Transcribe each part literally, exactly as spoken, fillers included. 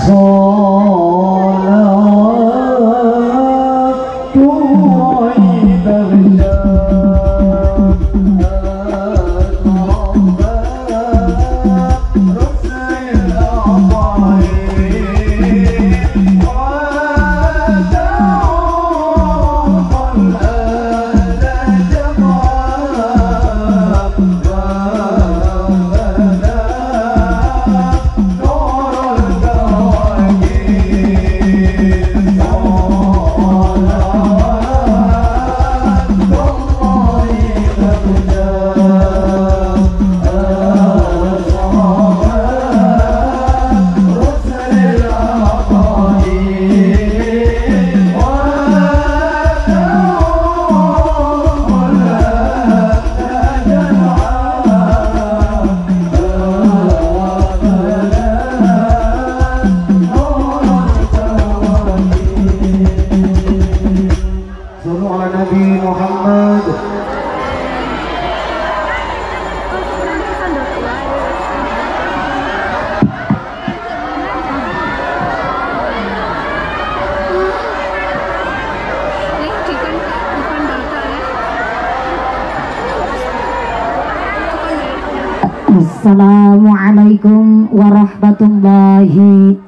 Assalamualaikum warahmatullahi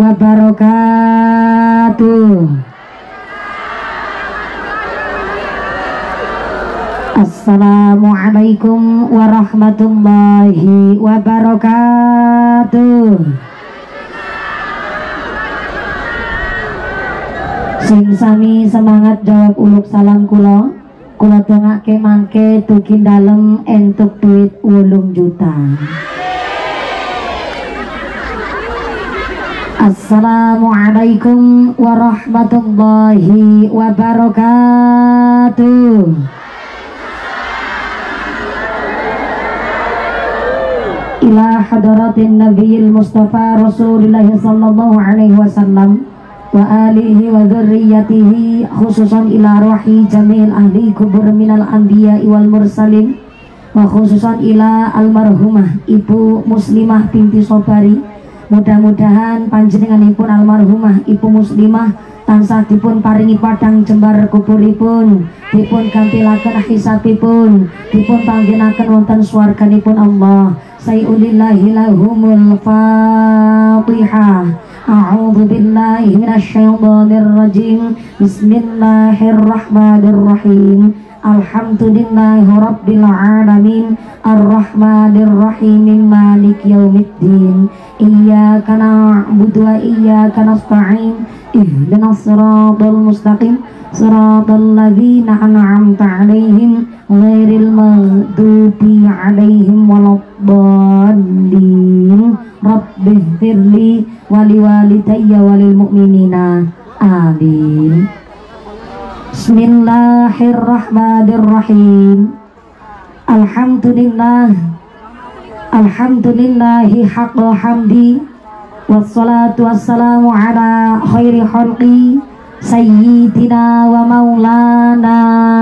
wabarakatuh. Assalamualaikum warahmatullahi wabarakatuh. Sing sami semangat jawab uluk salam kula. Kula dongake mangke dugi dalem entuk duit wolung juta. Assalamualaikum warahmatullahi wabarakatuh. Ila hadratin nabiyil mustafa rasulillah sallallahu alaihi wasallam wa alihi wa dzurriyyatihi, khususan ila ruhi jamil ahli kubur minal anbiya wal mursalin, wa khususan ila almarhumah ibu muslimah binti Sobari. Mudah-mudahan panjenenganipun almarhumah ibu muslimah tansah dipun paringi padang jembar kuburipun, dipun gantilaken hisabipun, dipun panggenaken wonten swarganipun Allah. Sayyulillahi lahumul Fatihah. A'udzu billahi minasyaitonir rajim. Bismillahirrahmanirrahim. Alhamdulillahi rabbil alamin. Arrahmanir rahim. Maliki yaumiddin. Iyyaka na'budu wa iyyaka nasta'in. Ihdinas siratal mustaqim. Siratal ladzina an'amta 'alaihim ghairil maghdubi 'alaihim waladdallin. Rabbighfirli wali walidayya walil mu'minina. Amin. Bismillahirrahmanirrahim. Alhamdulillah. Alhamdulillahi haqqa hamdi. Wassalatu wassalamu ala khairi khalqi sayyidina wa maulana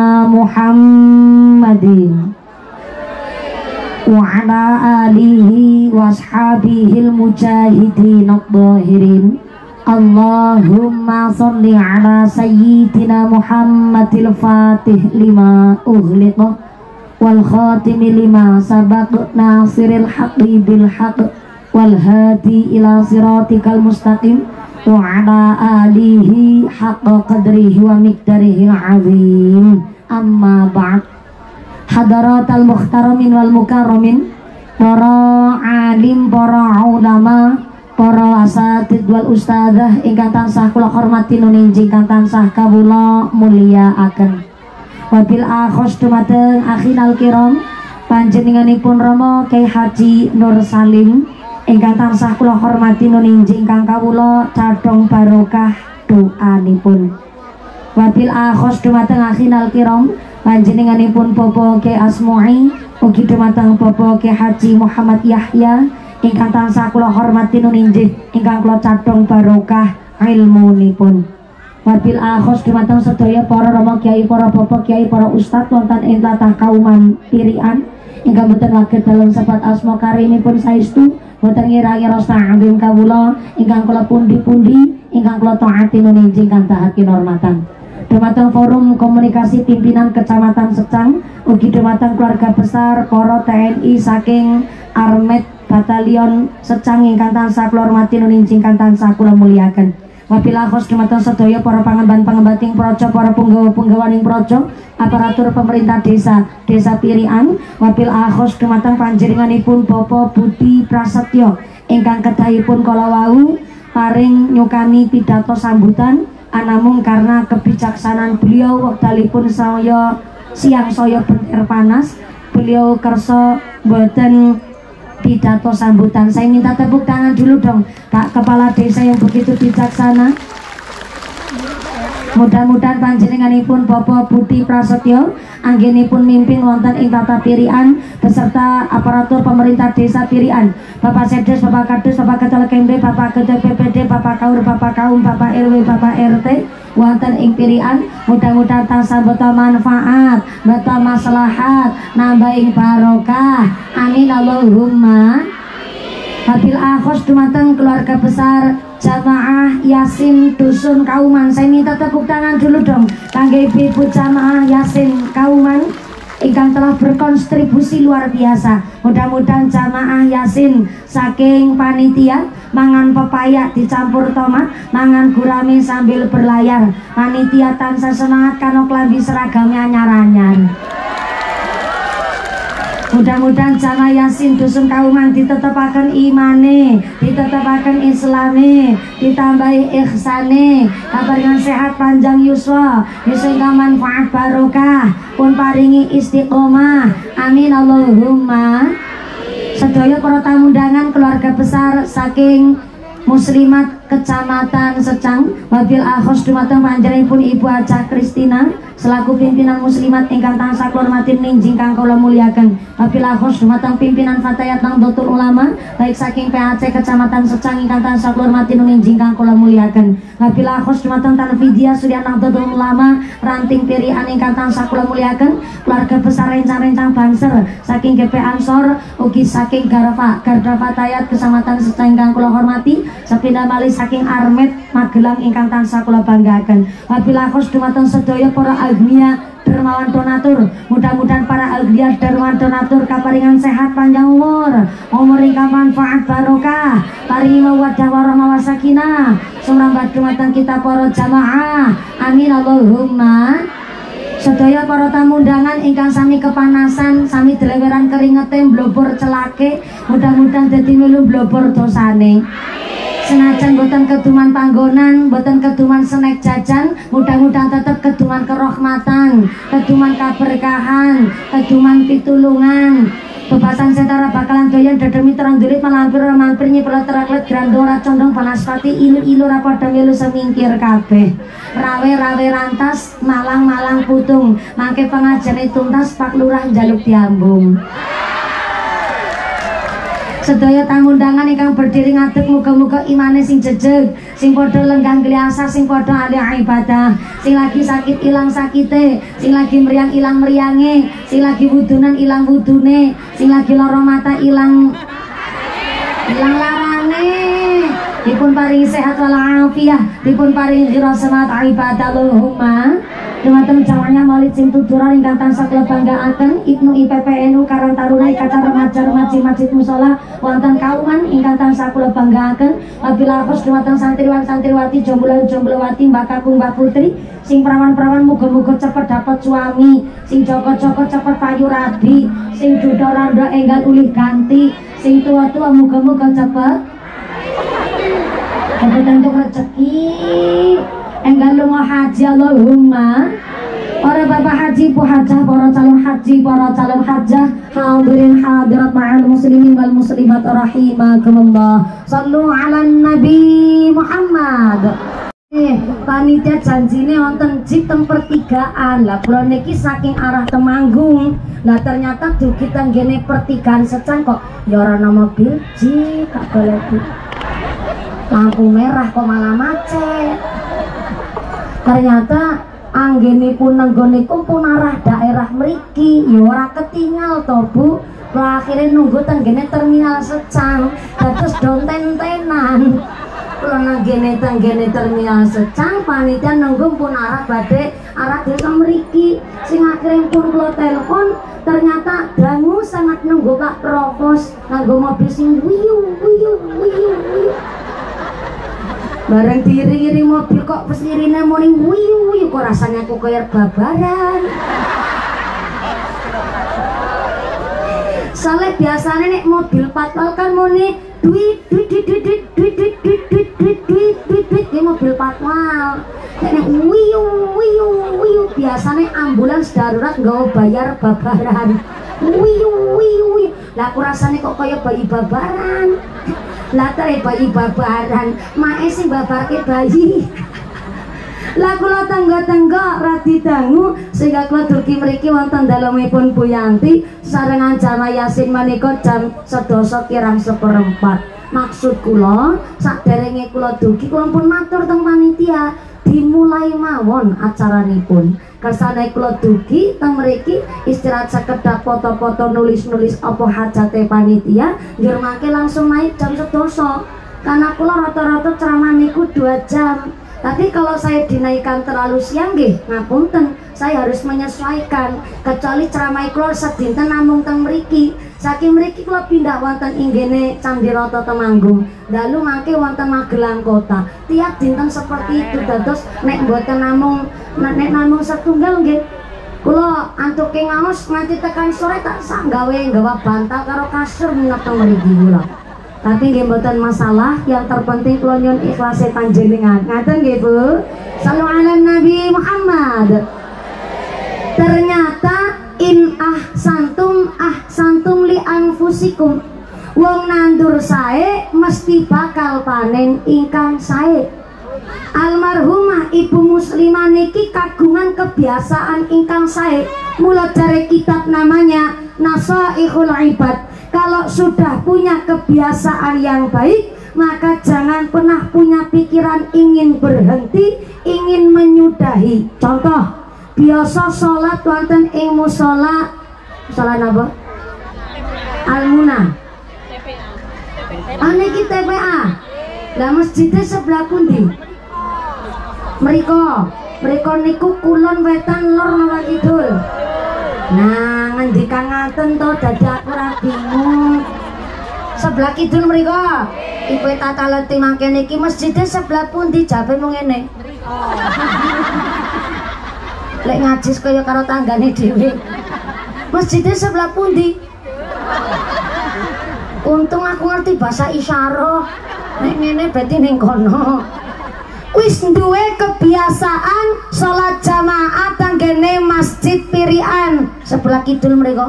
Muhammadin wa ala alihi wa ashabihil mujahidin ad-dhahirin. Allahumma salli ala sayyidina Muhammadil fatih lima ughliqa wal khatimi lima sabaq nasiril haqqi bil haqq wal hadi ila siratikal mustaqim wa ala alihi haqqa qadrihi wa miqdarihi azim. Amma ba'd. Hadaratal muhtaramin wal mukarramin, para alim, para ulama, para asatid wal ustadzah ingkang tansah kula hormati nuninjing ingkang tansah kawula mulyakaken. Wabil akhos dumateng akhinal kiram panjenenganipun Rama Kyai Haji Nur Salim ingkang tansah kula hormati nuninjing ingkang kawula cadhong barokah doanipun. Wabil akhos dumateng akhinal kiram panjenenganipun Bapak Kyai Asmu'i, ugi dumateng Bapak Kyai Haji Muhammad Yahya ingkang tansah kula hormati nuninjih ingkang kula cadhong barokah ilmunipun. Wabil akhos dumateng sedaya para rama kyai, para bapak kyai, para ustadz wonten ing tlatah kauman Pirian ingkang boten saged dalem sebat asma karimipun saestu boten ngira-ngira sa'adim kawula ingkang kula pundi-pundi ingkang kula taati nuninjing kanthi kinurmatan. Dumateng forum komunikasi pimpinan Kecamatan Secang, ugi dumateng keluarga besar para T N I saking Armet Batalion Secang ingkang tansah kula hormati nuninjing tansah kula muliaken. Wabillahi khos dumateng sedaya para pangemban-pangembating praja, para punggawa-punggawaning praja, aparatur pemerintah desa, Desa Pirian. Wabillahi khos dumateng panjenenganipun Bapak Budi Prasetyo ingkang kedahipun kala wau paring nyukani pidato sambutan. Anamung karena kebijaksanaan beliau wekdalipun saya siang saya bener panas, beliau kersa boten pidato sambutan. Saya minta tepuk tangan dulu dong Pak Kepala Desa yang begitu bijaksana. Mudah-mudahan panjenenganipun Bapak Budi Prasetyo anggenipun mimpin wonten ing Tata Pirian beserta aparatur pemerintah Desa Pirian, Bapak Sedes, Bapak Kadus, Bapak Ketua K M D, Bapak Ketua P P D, Bapak Kaur, Bapak Kaum, Bapak R W, Bapak R T wonten ing Pirian. Mudah-mudahan tansah beta manfaat, beta maslahat, nambah ing barokah. Amin Allahumma. Wabil akhos dumateng keluarga besar Jamaah Yasin Dusun Kauman. Saya minta tepuk tangan dulu dong kangge ibu Jamaah Yasin Kauman ingkang telah berkontribusi luar biasa. Mudah-mudahan Jamaah Yasin saking panitia mangan pepaya dicampur tomat, mangan gurame sambil berlayar. Panitia tansah semangat kano klambi seragamnya anyar-anyar. Mudah-mudahan Jamaah Yasin Dusun Kauman ditetepaken imane, ditetepaken islame, ditambahi ihsane, kabaringan sehat panjang yuswa, yuswa manfaat barokah, pun paringi istiqomah. Amin Allahumma. Sedaya para tamu undangan keluarga besar saking Muslimat Kecamatan Secang, wabil akhos dumateng panjenenganipun Ibu Hajah Kristina selaku pimpinan muslimat ingkang tansah kula hormati ninjing kang kula muliaken. Wabil akhos dumateng pimpinan Fatayat Nahdlatul Ulama baik saking P A C Kecamatan Secang ingkang tansah kula hormati ninjing kang kula muliaken. Wabil akhos dumateng Tanfidia Surya Nahdlatul Ulama Ranting Pirian ingkang tansah kula muliaken. Keluarga besar rencang-rencang Banser saking G P Ansor ugi saking Garfa Garda Fatayat Kecamatan Secang ingkang kula hormati. Sepindah malih saking Armet Magelang ingkang tansah kula banggaken. Wabillahi khos dumateng sedaya para agnia dermawan donatur. Mudah-mudahan para agnia dermawan donatur kaparingan sehat panjang umur, umur ingkang manfaat barokah, paringi mawaddah warahmah wasakinah sumrambah dumateng kita para jamaah. Amin Allahumma. Sedaya para tamu undangan ingkang sami kepanasan, sami deleweran keringete blobor celake, mudah-mudahan dadi milu blobor dosane. Senajan boten keduman panggonan, boten keduman snack jajan, mudah-mudahan tetap keduman kerahmatan, keduman keberkahan, keduman pitulungan. Bebasan setara bakalan doyan dedemi terang dulit malampir mampir nyipel teraklet grandora condong panaspati ilu-ilu rapada milu semingkir kabeh. Rawe-rawe rantas, malang-malang putung, mangke pengajane tuntas Pak Lurah njaluk diambung. Sedaya tamu undangan ingkang berdiri ngadeg muga-muga imane sing jejeg, sing padha lenggang gliasa, sing padha ahli ibadah, sing lagi sakit ilang sakite, sing lagi meriang ilang meriange, sing lagi wudunan ilang wudune, sing lagi lara mata ilang ilang larane. Dipun paringi sehat walafiat, dipun paringi khirasanat ibadah Allahumma. Dumateng jamaahnya Maulid sing tujuran ingkang tansah kula banggaaken Ibnu I P P N U Karang Taruna Ikatan Remaja Remaji Masjid Mushola wonten Kauman ingkang tansah kula banggaaken. Wabillahi khos dumateng santriwan santriwati jomblo jomblowati mbak kakung mbak putri sing perawan-perawan muga-muga cepet dapat suami, sing joko-joko cepet payu rabi, sing duda randa enggal ulih ganti, sing tua-tua muga-muga cepet cepet entuk rezeki enggal lunga haji Allahumma. Para bapak haji, bu hajah, para calon haji, para calon hajah, hadirin hadirat ma'al muslimin wal muslimat rahimakumullah. Sallu ala Nabi Muhammad. Eh, panitia janjine wonten jeep teng pertigaan. Lah kula niki saking arah Temanggung. Lah ternyata dugi tenggene pertigaan Secang kok ya ora ana mobil jeep, gak boleh lampu merah kok malah macet. Ternyata anggenipun nenggone pun arah daerah mriki ya ora ketinggal to Bu. Lah akhirnya nunggu tenggene terminal Secang, terus donten-tenan. Kula nanggene tenggene terminal Secang, panitia nunggu pun arah badhe arah desa mriki. Sing akhirnya pun kula telepon, ternyata dangu sangat nunggu Pak Provos nganggo mobil sing wiyu wiyu wiyu wiyu. Bareng diiring-iring mobil kok pesirine muni wiyu wiyu, kok rasanya aku kayak babaran. Soalnya biasanya nek mobil patwal kan muni duit duit duit duit duit duit duit duit duit duit duit duit duit di mobil patwal. Nek wiyu wiyu wiyu biasanya ambulans darurat nggak bayar babaran. Wiyu wiyu wiyu. Lah aku rasanya kok kayak bayi babaran. Lah tere bayi babaran, mae sing babarke bayi. Lah kula tangga-tangga radi dangu sehingga kula durki mriki wonten dalemipun Bu Yanti sarengan jamaah Yasin menika jam sedasa kirang seperempat. Maksud kula saderenge kula dugi kula pun matur teng panitia dimulai mawon acaranipun. Kersane kula dugi teng mriki istirahat sekedap foto-foto nulis-nulis apa hajate panitia njur mangke langsung naik jam sedasa. Karena kula rata-rata ceramah niku dua jam. Tapi kalau saya dinaikkan terlalu siang nggih ngapunten, saya harus menyesuaikan. Kecuali ceramah kula sedinten namung teng mriki. Saking mriki kula pindah wonten inggene Candi Rata Temanggung. Dalu mangke wonten Magelang Kota. Tiap dinten seperti itu dados nek mboten namung nek namung setunggal nggih. Kula antuke ngaos nganti tekan sore tak sak gawe nggawa bantal karo kasur nginep teng mriki kula. Tapi nggih mboten masalah, yang terpenting kula nyuwun ikhlase panjenengan. Ngaten nggih Bu. Shallu ala Nabi Muhammad. Ternyata in ahsantum ahsantum li anfusikum. Wong nandur sae mesti bakal panen ingkang sae. Almarhumah Ibu Muslimah niki kagungan kebiasaan ingkang sae. Mula jare kitab namanya Nasaihul Ibad. Kalau sudah punya kebiasaan yang baik, maka jangan pernah punya pikiran ingin berhenti, ingin menyudahi. Contoh, biasa sholat wonten ing musala, musala napa? Almuna. Ane ki T P A. Lah masjidnya sebelah pundi? Mriko, mriko niku kulon wetan lor napa kidul. Nah, ngendikan ngaten to dadi aku ora bingung. Sebelah kidul mriko. Ibu tata leti mangke niki masjidnya sebelah pundi jabe mung ngene. Lek ngajis kaya karo tanggane dhewe. Masjidnya sebelah pundi? Untung aku ngerti bahasa isyarah. Nek ngene berarti ning kono. Wis duwe kebiasaan sholat jamaah tanggene masjid Pirian sebelah kidul mriko.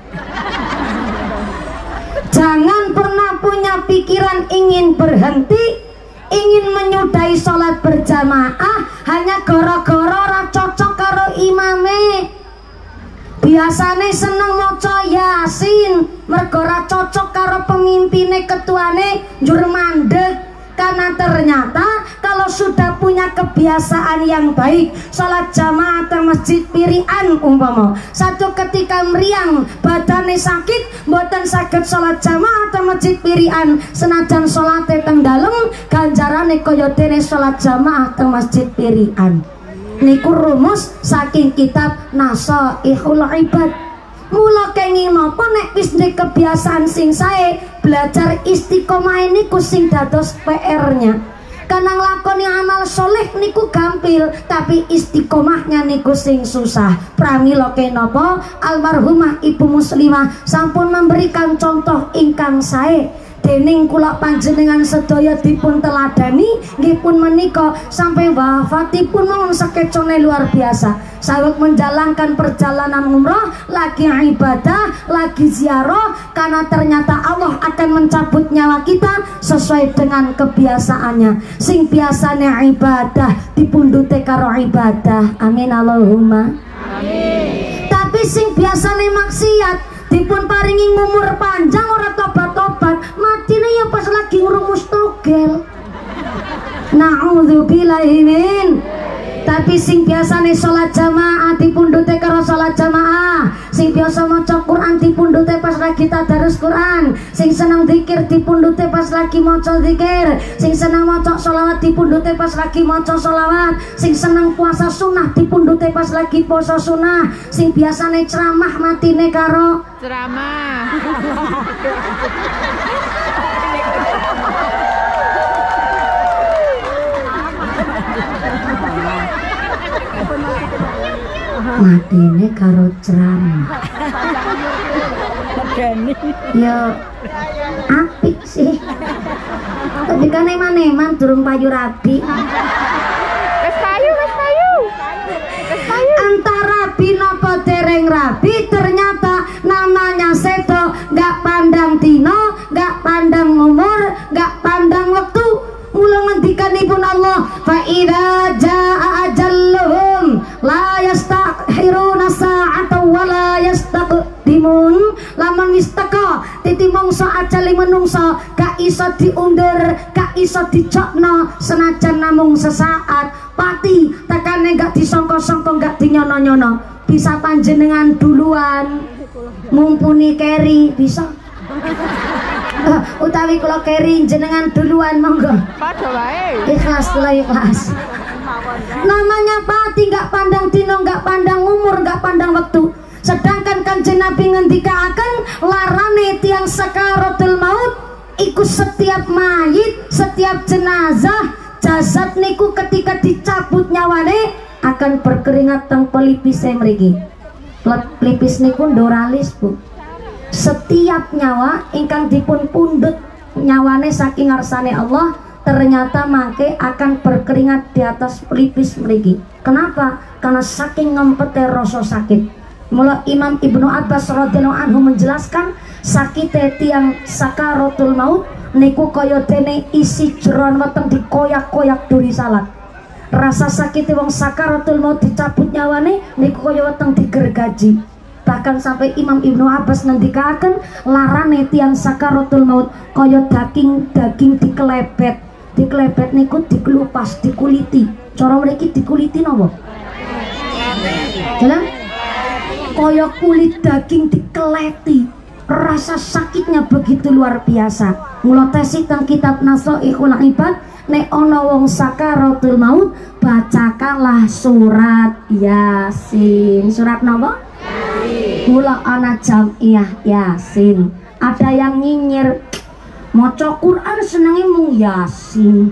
Jangan pernah punya pikiran ingin berhenti, ingin menyudahi sholat berjamaah hanya gara-gara ora cocok karo imame. Biasane seneng maca Yasin mergo ora cocok karo pemimpine ketuane njur mandeg. Karena ternyata kalau sudah punya kebiasaan yang baik sholat jamaah atau masjid Pirian umpama satu ketika meriang badane sakit mboten saged sholat jamaah atau masjid Pirian senajan sholate teng dalem ganjarane kaya dene sholat jamaah atau masjid Pirian. Niku rumus saking kitab Nasaihul Ibad. Mula kenging napa nek wis ndek kebiasaan sing sae belajar istiqomah ini kusing dados P R-nya. Karena nglakoni amal soleh niku gampil, tapi istiqomahnya niku sing susah. Pramila kenapa almarhumah Ibu Muslimah sampun memberikan contoh ingkang sae. Dening kula panjenengan sedaya dipun teladani nggih pun menika sampai wafatipun mawon sekecone luar biasa. Saweg menjalankan perjalanan umrah, lagi ibadah, lagi ziarah, karena ternyata Allah akan mencabut nyawa kita sesuai dengan kebiasaannya. Sing biasanya ibadah dipundhute karo ibadah. Amin Allahumma. Amin. Tapi sing biasanya maksiat dipun paringi umur panjang ora tobat-tobat, matine ya pas lagi ngrumus togel. Na'udzubillahi min. Tapi sing biasane sholat jamaah dipundhute karo sholat jamaah, sing sing biasa maca Quran dipundhute pas lagi tadarus Quran, sing seneng zikir dipundhute pas lagi maca zikir, sing seneng maca sholawat dipundhute pas lagi maca sholawat, sing seneng puasa sunnah dipundhute pas lagi puasa sunnah, sing biasane ceramah matine karo ceramah. matine karo ceramah. Ya apik sih, tapi kan eman-eman durung payu rabi. Wes payu, wes payu, wes payu. Antara rabi napa dereng rabi, ternyata namanya seto, gak pandang dino, gak pandang umur, gak pandang waktu. Mula ngendikanipun Allah, fa idza jaa ajalluhum la yastakhiruna sa'atan wa la yastaqdimun. Lamun wis teka titi mangsa ajale menungsa gak iso diundur, gak iso dicokno senajan namung sesaat. Pati tekane gak disangka-sangka, gak dinyono-nyono. Bisa panjenengan duluan mumpuni keri bisa. Uh, utawi kula keri jenengan duluan monggo. Padha wae. Ikhlas kula ikhlas. Namanya pati gak pandang dino, gak pandang umur, gak pandang waktu. Sedangkan Kanjeng Nabi ngendikaaken larane tiang sakaratul maut iku setiap mayit, setiap jenazah, jasad niku ketika dicabut nyawane akan berkeringat teng pelipis mriki. Pelipis niku ndoralis, Bu. Setiap nyawa ingkang dipun pundhut nyawane saking ngarsane Allah ternyata mangke akan berkeringat di atas pelipis mriki. Kenapa? Karena saking ngempete rasa sakit. Mula Imam Ibnu Abbas radhiyallahu anhu menjelaskan sakite tiang sakaratul maut niku kaya dene isi jeroan weteng dikoyak-koyak duri salad. Rasa sakite wong sakaratul maut dicabut nyawane niku kaya weteng digergaji. Bahkan sampai Imam Ibnu Abbas ngendikaken larane tiang sakaratul maut kaya daging-daging dikelebet. Dikelebet niku dikelupas, dikuliti. Cara mriki dikuliti napa? Jalan? Kaya kulit daging dikeleti. Rasa sakitnya begitu luar biasa. Mula tesi teng kitab Nasaikhul Ibad, nek ana wong sakaratul maut bacakanlah surat Yasin. Surat napa? Mula ana jamiah Yasin. Ada yang nyinyir maca Quran senenge mung Yasin.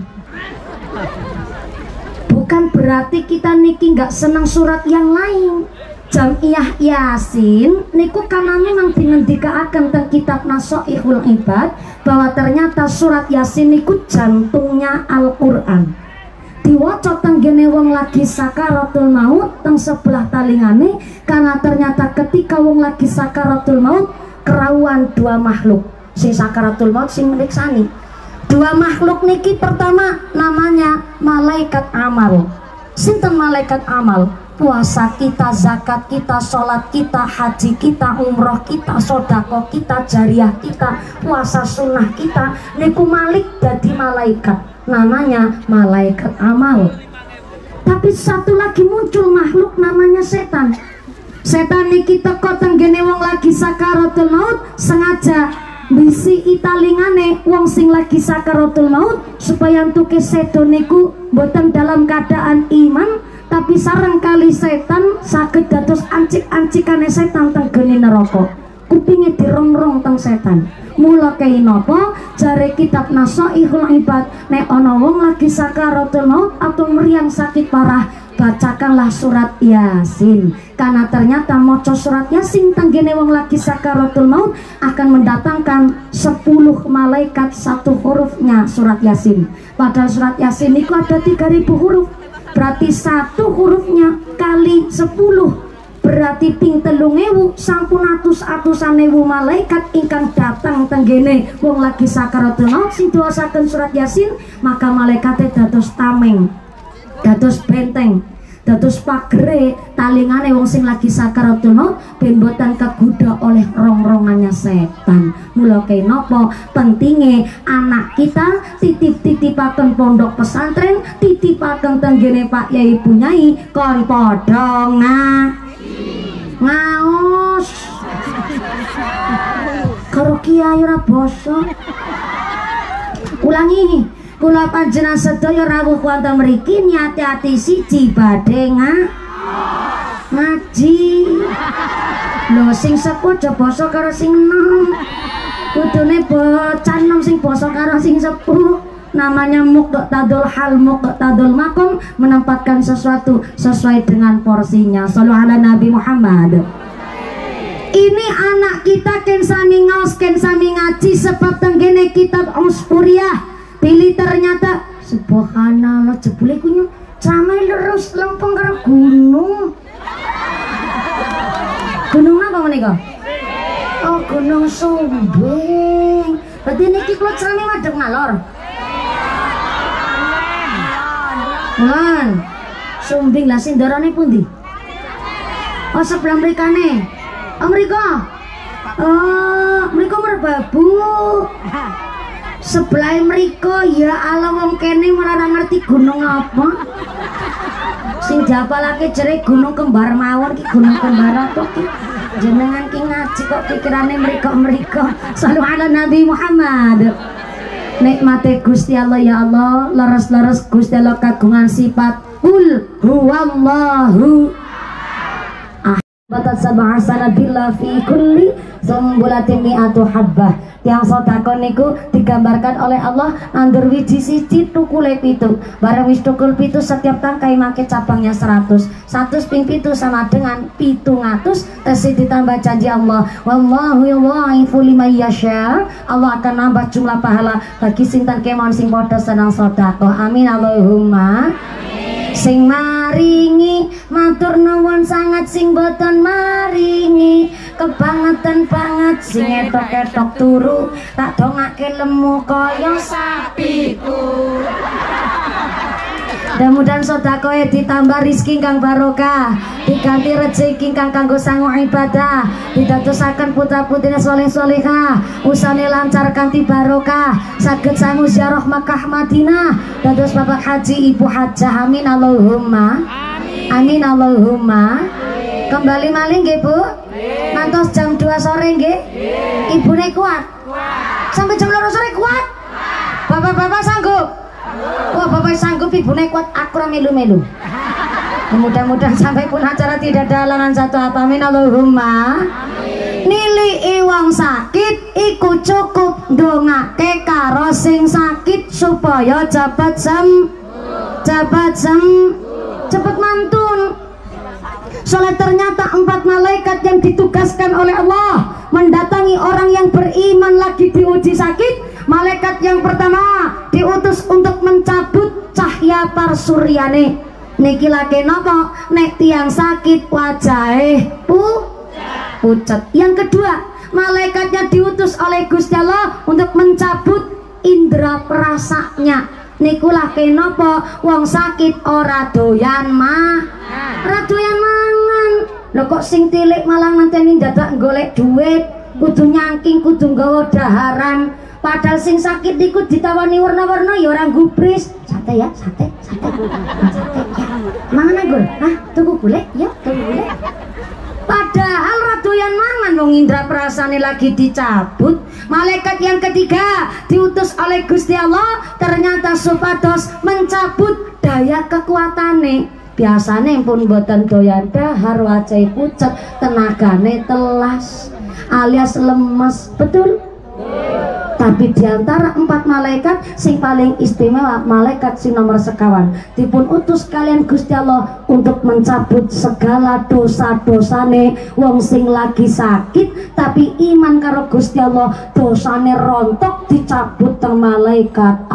Bukan berarti kita niki nggak senang surat yang lain. Jamiah Yasin niku karena memang dingendikaaken teng kitab Nasaikhul Ibad bahwa ternyata surat Yasin niku jantungnya Al-Qur'an. Diwaca tenggene wong lagi sakaratul maut teng sebelah talingane, karena ternyata ketika wong lagi sakaratul maut kerawuan dua makhluk sing sakaratul maut sing mriksani. Dua makhluk niki pertama namanya malaikat amal. Sinten malaikat amal? Puasa kita, zakat kita, sholat kita, haji kita, umroh kita, sodako kita, jariah kita, puasa sunnah kita, niku malik dadi malaikat, namanya malaikat amal. Tapi satu lagi muncul makhluk namanya setan. Setan niki teko tenggene wong lagi sakaratul maut sengaja bisi italingane wong sing lagi sakaratul maut supaya entuke sedo niku boten dalam keadaan iman. Tapi sareng kali setan saged dados ancik-ancikane setan teng gene neraka. Kupinge dirongrong teng setan. Mula kei napa jare kitab Nasaikhul Ibad, nek ana wong lagi sakaratul maut atau meriang sakit parah, bacakanlah surat Yasin. Karena ternyata maca surat Yasin teng gene wong lagi sakaratul maut akan mendatangkan sepuluh malaikat satu hurufnya surat Yasin. Padahal surat Yasin itu ada tiga ribu huruf. Berarti satu hurufnya kali sepuluh berarti ping telung ewu sampun atus atusan ewu malaikat ingkang datang tenggene wong lagi sakaratul maut sing diwasaken surat Yasin, maka malaikate dados tameng, dados benteng, dados pagere talingane wong sing lagi sakaratul maut ben boten kegoda oleh rong-rongannya setan. Mula kaya napa pentinge anak kita titip-titipaken pondok pesantren, titipaken tenggene Pak Yai Bu Nyai kon padha ngaos. karo kiai ora basa. Ulangi, kula panjenengan sedaya rawuh wonten mriki niati ati siji badhe ngaji. Lho sing sepuh aja basa karo sing enom. Kudune bocah nom sing basa karo sing sepuh. Namanya muqtadul hal, muqtadul makom, menempatkan sesuatu sesuai dengan porsinya. Shallallahu ala Nabi Muhammad. Ini anak kita ken sami ngaos, ken sami ngaji sebab tenggene kitab Uspuriyah. Pilih ternyata subhanallah jebule kunyo camai lurus lempeng karo gunung. Gunung apa menika? Oh, Gunung Sumbing. Berarti niki kula cerame madhep ngalor. Lan Sumbing lah sindarane pundi? Oh, sebelah mrikane. Oh, mriko. Oh, mriko Merbabu. Sebelah mriko ya Allah wong kene malah ngerti gunung apa. Sing diapalake jere gunung kembar mawon ki gunung kembar apa ki. Jenengan ki ngaji kok pikirane mriko-mriko. Shallallahu ala Nabi Muhammad. Nikmate Gusti Allah ya Allah, leres-leres Gusti Allah kagungan sifat Qul huwallahu ahad sab'a sanabillah fi kulli sumbulatin mi'atu habbah. Yang sedekah niku digambarkan oleh Allah nandur wiji siji tukule pitu. Barang wis tukul pitu setiap tangkai make cabangnya seratus. seratus ping pitu sama dengan pitung atus. Tesi ditambah janji Allah. Wallahu yudha'ifu liman yasha. Allah akan nambah jumlah pahala bagi sinten kemawon sing padha seneng sedekah. Amin Allahumma. Sing maringi matur nuwun sangat, sing boten maringi kebangetan banget, sing etok-etok turu tak dongake lemu kaya sapiku. Mudah-mudahan sedekah ditambah rizki kang barokah, diganti rezeki kang kanggo sangu ibadah, didadosaken putra-putrine saleh-salehah, usane lancar kanthi barokah, saged sangu ziarah Makkah Madinah, dados bapak haji ibu hajah. Amin Allahumma. Amin Allahumma. Kembali malih nggih Bu? Ngantos jam dua sore nggih? Ibune kuat? Sampai jam loro sore kuat? Bapak-bapak sanggup? Wah, bapak sanggup, ibune kuat, aku ora melu-melu. Mudah-mudahan sampai pun acara tidak ada halangan satu apa. Amin Allahumma. Nili wong sakit iku cukup ndongake karo sing sakit supaya cepat sem cepat sem cepat mantun. Soalnya ternyata empat malaikat yang ditugaskan oleh Allah mendatangi orang yang beriman lagi diuji sakit. Malaikat yang pertama diutus untuk mencabut cahaya parsuryane. Niki lagi nopo nek tiang sakit wajahe pu pucet. Yang kedua, malaikatnya diutus oleh Gusti Allah untuk mencabut indera perasanya. Niku lagi nopo wong sakit ora doyan mah, ora doyan mangan. Lho kok sing tilik malah ngenteni dadak golek duit, kudu nyangking, kudu nggawa daharan. Padahal sing sakit niku ditawani warna-warna ya orang gubris. Sate ya, sate, sate. Sate ya. Mangan anggur. Hah, tuku golek ya, tuku golek. Padahal radoyan mangan wong indra perasane lagi dicabut. Malaikat yang ketiga diutus oleh Gusti Allah ternyata supados mencabut daya kekuatane. Biasane pun boten doyan dahar, wajahe pucet, tenagane telas alias lemes, betul? Tapi diantara empat malaikat sing paling istimewa malaikat sing nomor sekawan dipun utus kalian Gusti Allah untuk mencabut segala dosa-dosane wong sing lagi sakit tapi iman karo Gusti Allah, dosane rontok dicabut teng malaikat.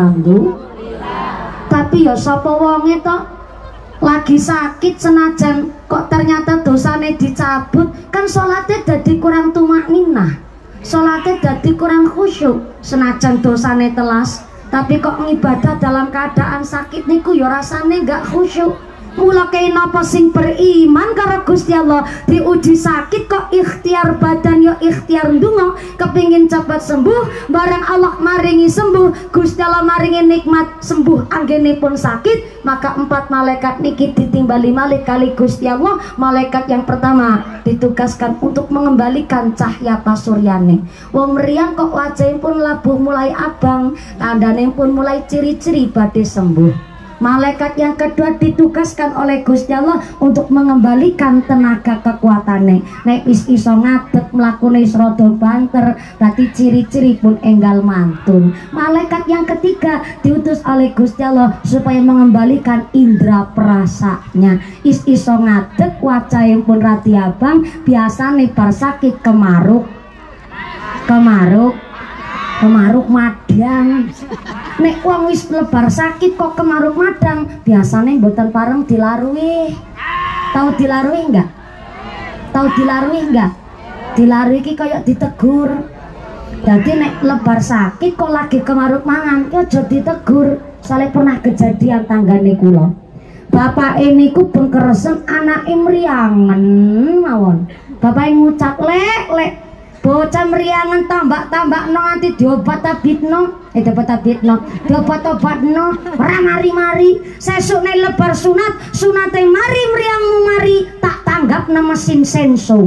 Alhamdulillah. Tapi ya sapa wonge to lagi sakit senajan kok ternyata dosane dicabut, kan salate dadi kurang tumakninah, salate dadi kurang khusyuk. Senajan dosane telas tapi kok ngibadah dalam keadaan sakit niku ya rasane gak khusyuk. Mula kaya napa sing beriman karo Gusti Allah diuji sakit kok ikhtiar badan yo ikhtiar ndonga kepingin cepat sembuh, bareng Allah maringi sembuh, Gusti Allah maringi nikmat sembuh anggenipun sakit, maka empat malaikat niki ditimbali malih kali Gusti Allah. Malaikat yang pertama ditugaskan untuk mengembalikan cahya pasuryane. Wong mriyang kok wajahipun labuh mulai abang, tandane pun mulai ciri-ciri badhe sembuh. Malaikat yang kedua ditugaskan oleh Gusti Allah untuk mengembalikan tenaga kekuatannya. Nek wis iso ngadeg mlakune rada banter, dadi ciri-ciri pun enggal mantun. Malaikat yang ketiga diutus oleh Gusti Allah supaya mengembalikan indera perasanya. Is iso ngadeg wajahipun radi abang, biasane bar sakit kemaruk. Kemaruk kemaruk madang. Nek wong wis lebar sakit kok kemaruk madang, biasanya mboten pareng dilarui. Tahu dilarui enggak? Tahu dilarui enggak? Dilarui iki kayak ditegur. Jadi nek lebar sakit kok lagi kemaruk mangan, ya aja ditegur. Soalnya pernah kejadian tanggane kula. Bapak ini ku bengkeresen anake mriangen mawon. Bapak ngucap lek lek bocah meriangan tambak-tambak no nganti diobat tabitno eh diobat tabitno diobat-obatno ora mari-mari sesuk nek lebar sunat sunate mari meriangmu mari tak tanggap na mesin senso.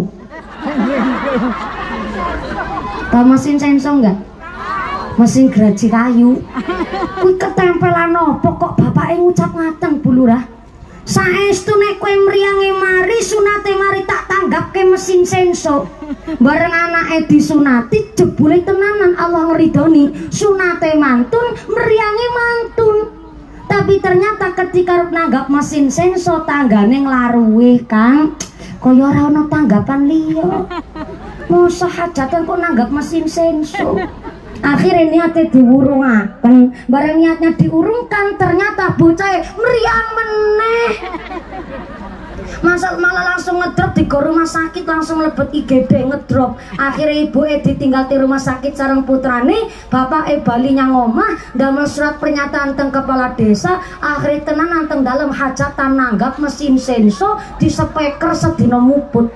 Tahu mesin senso enggak? Mesin geraji kayu kuwi ketempelan opo kok bapake ngucap ngaten Bu Lurah. Saestu nek kowe mriyange mari sunate mari tak tanggap ke mesin senso. Bareng anake disunati jebule tenanan Allah ngridoni sunate mantun mriyange mantun. Tapi ternyata ketika nanggap mesin senso tanggane nglaruwe Kang kaya ora ana tanggapan liya. Mosok hajatan kok nanggap mesin senso. Akhirnya niatnya diurungaken, barang niatnya diurungkan ternyata bocah meriang meneh. Masa malah langsung ngedrop di rumah sakit, langsung lebet I G D ngedrop. Akhirnya ibu e ditinggal di rumah sakit sareng putrane, bapak e bali nyang omah damel surat pernyataan teng kepala desa. Akhirnya tenan teng dalam hajatan nanggap mesin senso di speaker sedina muput.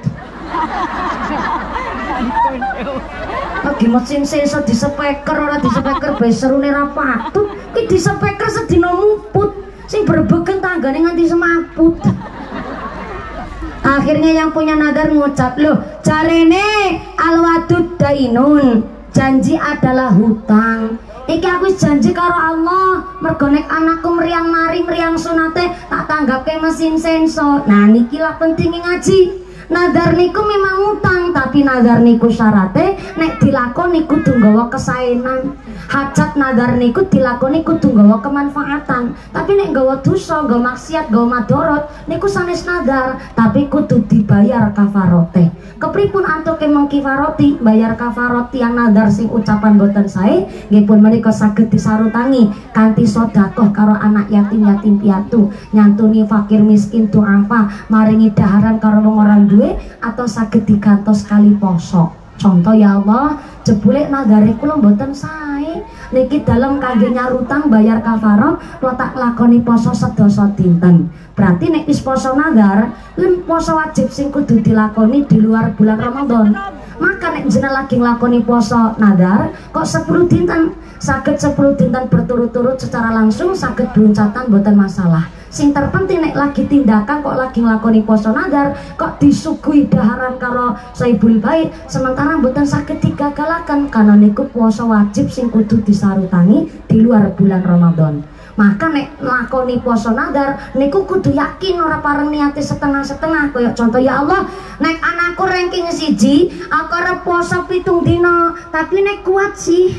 Lagi mesin senso di speaker ora di speaker bae serune ra patut. Ki di speaker sedina muput sing berbeken tanggane nganti semaput. Akhirnya yang punya nadar ngucap, loh jarene alwadud dainun, janji adalah hutang. Iki aku janji karo Allah mergo nek anakku meriang mari meriang sunate tak tanggapke mesin senso. Nah niki lah pentingnya ngaji. Nadar niku memang utang, tapi nadar niku syaratnya nek dilakoni kudu nggawa kesaenan. Hajat nadar niku dilakoni kudu nggawa kemanfaatan. Tapi nek nggawa dosa, nggawa maksiat, nggawa madorot niku sanes nadar, tapi kudu dibayar kafarote. Kepripun antuk mengkifaroti bayar kafaroti yang nadar sing ucapan boten sae nggih pun menika saged disarutangi kanthi sedekah karo anak yatim yatim piatu, nyantuni fakir miskin du'afa, maringi daharan karo wong orang duwe atau saged digantos kali poso. Contoh ya Allah, jebule nadare kula mboten sae. Niki dalam kangge nyarutang bayar kafarot, kula tak lakoni poso sedasa dinten. Berarti nek wis poso nadar, lem poso wajib sing kudu dilakoni di luar bulan Ramadan. Maka nek jenengan lagi nglakoni poso nadar, kok sepuluh dinten, saged sepuluh dinten berturut-turut secara langsung saged bluncatan mboten masalah. Sing terpenting nek lagi tindakan kok lagi nglakoni poso nadar kok disuguhi daharan karo saibul bait sementara mboten saged digagalaken karena niku poso wajib sing kudu disarutangi di luar bulan Ramadan. Maka nek nglakoni poso nadar niku kudu yakin ora pareng niate setengah-setengah. Kaya contoh ya Allah, nek anakku ranking siji aku arep poso pitung dina tapi nek kuat sih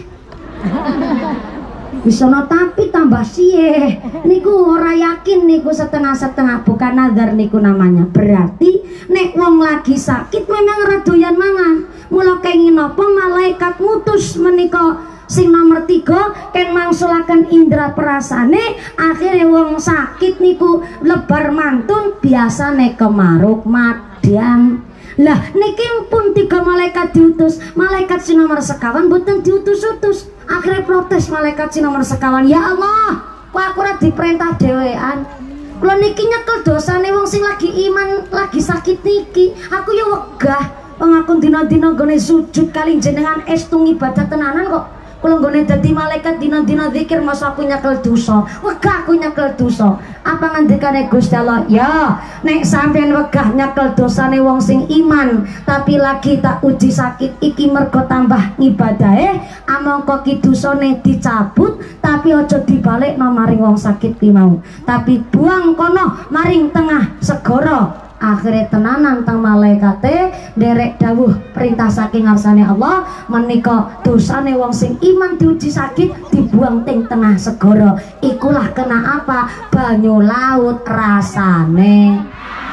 bisa no tapi tambah siye niku ora yakin niku setengah-setengah bukan nadar niku namanya. Berarti nek wong lagi sakit memang radoyan mangan. Mula kenging napa malaikat ngutus menika sing nomor tiga ken mangsulaken indera perasane. Akhirnya wong sakit niku lebar mantun biasane kemaruk madang. Lah niki pun tiga malaikat diutus, malaikat sing nomor sekawan boten diutus-utus. Akhirnya protes malaikat sing nomor sekawan, ya Allah, kok aku ora diperintah dhewean. Kula niki nyekel dosane wong sing lagi iman, lagi sakit niki. Aku ya wegah wong aku dina-dina gone sujud kali jenengan estu ibadah tenanan kok. Kula nggone dadi malaikat dina-dina zikir masa aku nyekel dosa. Wegah aku nyekel dosa. Apa ngendikane Gusti Allah? Ya, nek sampean wegah nyekel dosane wong sing iman, tapi lagi tak uji sakit iki mergo tambah ngibadahe, amangka ki dosane dicabut, tapi aja dibalekno maring wong sakit ki mau. Tapi buang kono maring tengah segara. Akhirnya tenanan teng malaikate derek dawuh perintah saking ngarsane Allah menika dosane wong sing iman diuji sakit dibuang teng tengah segara. Ikulah kena apa? Banyu laut rasane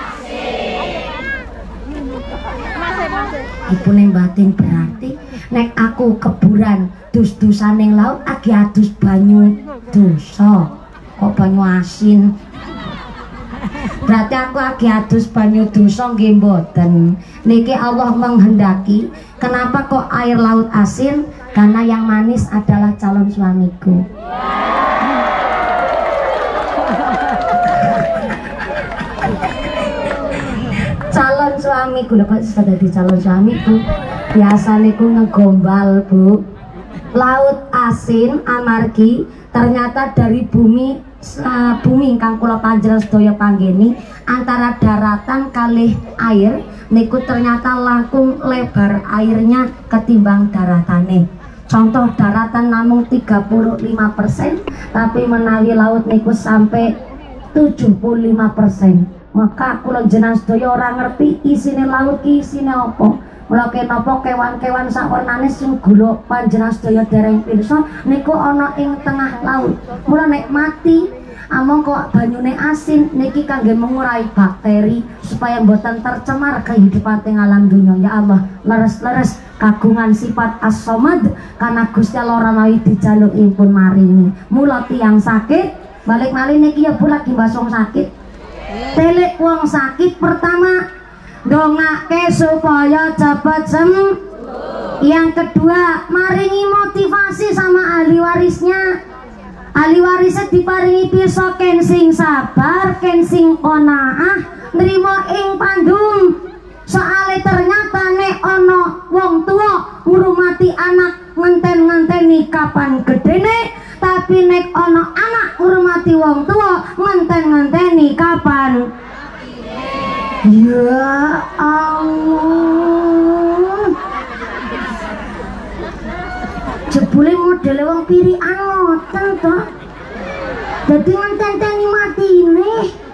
ipune batin. Berarti nek aku keburan dus-dusane laut agi adus banyu dosa kok banyu asin. Berarti aku lagi adus banyu dosa nggih mboten. Niki Allah menghendaki. Kenapa kok air laut asin? Karena yang manis adalah calon suamiku. Calon suamiku lho kok sudah di calon suamiku. Biasa niku ngegombal, Bu. Laut asin amargi ternyata dari bumi uh, bumi ingkang kula panjenengan sedaya panggeni antara daratan kalih air niku ternyata langkung lebar airnya ketimbang daratane. Contoh daratan namung tiga puluh lima persen tapi menawi laut niku sampai tujuh puluh lima persen. Maka kula jenengan sedaya ora ngerti isine laut ki isine apa. Mula kenapa kewan-kewan sawarnane sing gula panjenengan sedaya dereng pirsa niku ana ing tengah laut. Mula nek mati among kok banyune asin niki kangge mengurai bakteri supaya mboten tercemar kehidupan ing alam dunya. Ya Allah, leres-leres kagungan sifat as-samad karena Gusti Allah ora mawi dijaluki pun maringi. Mula tiyang sakit balik malih niki ya Bu lagi basong sakit. Telek wong sakit pertama dongake supaya cepat sembuh. Yang kedua maringi motivasi sama ahli warisnya. Ahli warisnya diparingi pirsa ken sing sabar, ken sing qanaah, nrimo ing pandum. Soale ternyata nek ana wong tua ngurmati anak ngenten-ngenteni kapan gedene, tapi nek ana anak ngurmati wong tua ngenten-ngenteni kapan. Ya Allah, jebule modele wong pirikan ngoten to. Dadi ngenteni matine.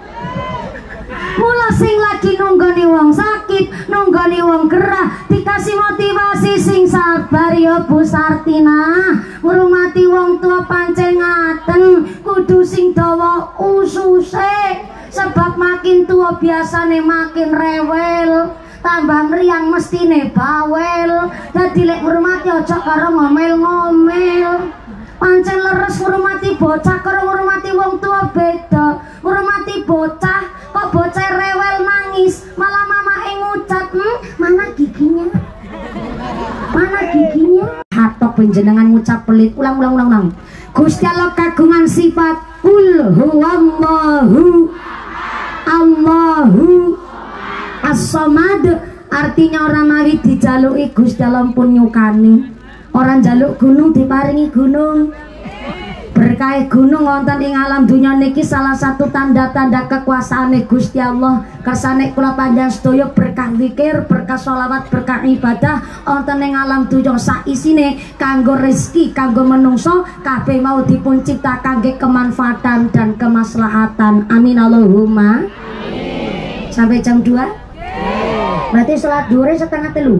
Mula sing lagi nunggoni wong sakit, nunggoni wong gerah, dikasih motivasi sing sabar ya Bu Sartina. Ngurmati wong tua pancen ngaten, kudu sing dawa ususe. Sebab makin tua biasane makin rewel, tambah meriang mestine bawel. Dadi lek ngurmati aja karo ngomel-ngomel. Pancen leres ngurmati bocah karo ngurmati wong tua beda. Ngurmati bocah kok bocah rewel nangis, malah mamae ngucat, "Hmm, mana giginya? Mana giginya?" Hatok panjenengan ngucap pelit, ulang-ulang-ulang. Gusti Allah kagungan sifat Qul huwallahu Allahu as-samad, artinya orang mawi dijaluki Gusti Allah pun nyukani. Orang jaluk gunung diparingi gunung. Berkah gunung wonten ing alam dunya niki salah satu tanda-tanda kekuasaane Gusti Allah. Kersane kula panjenengan sedaya berkah zikir, berkah sholawat, berkah ibadah wonten ing alam dunya sak isine kanggo rezeki, kanggo menungso kabeh mau dipun cipta kangge kemanfaatan dan kemaslahatan. Amin Allahumma. Amin. Sampai jam dua? Berarti sholat duhur setengah telu.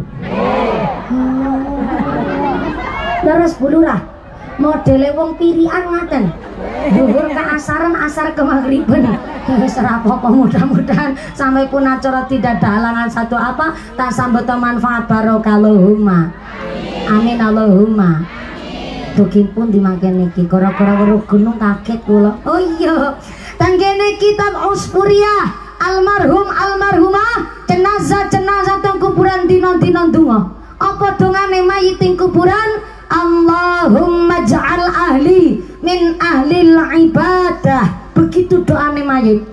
Terus bulurah modele wong pirian ngaten. Duhur ke asaran, asar ke maghriben. Serapa mudah-mudahan sampai pun acara tidak ada halangan satu apa tak sambut manfaat barokah Allahumma. Amin Allahumma. Dukin pun dimakan niki kora-kora weruh gunung kaget kula. Oh iya, tanggene kitab Usfuriyah almarhum almarhumah jenazah-jenazah teng kuburan dina-dina ndonga. Apa dongane mayit ing kuburan? Allahumma ja'al ahli min ahlil ibadah. Begitu doane mayit.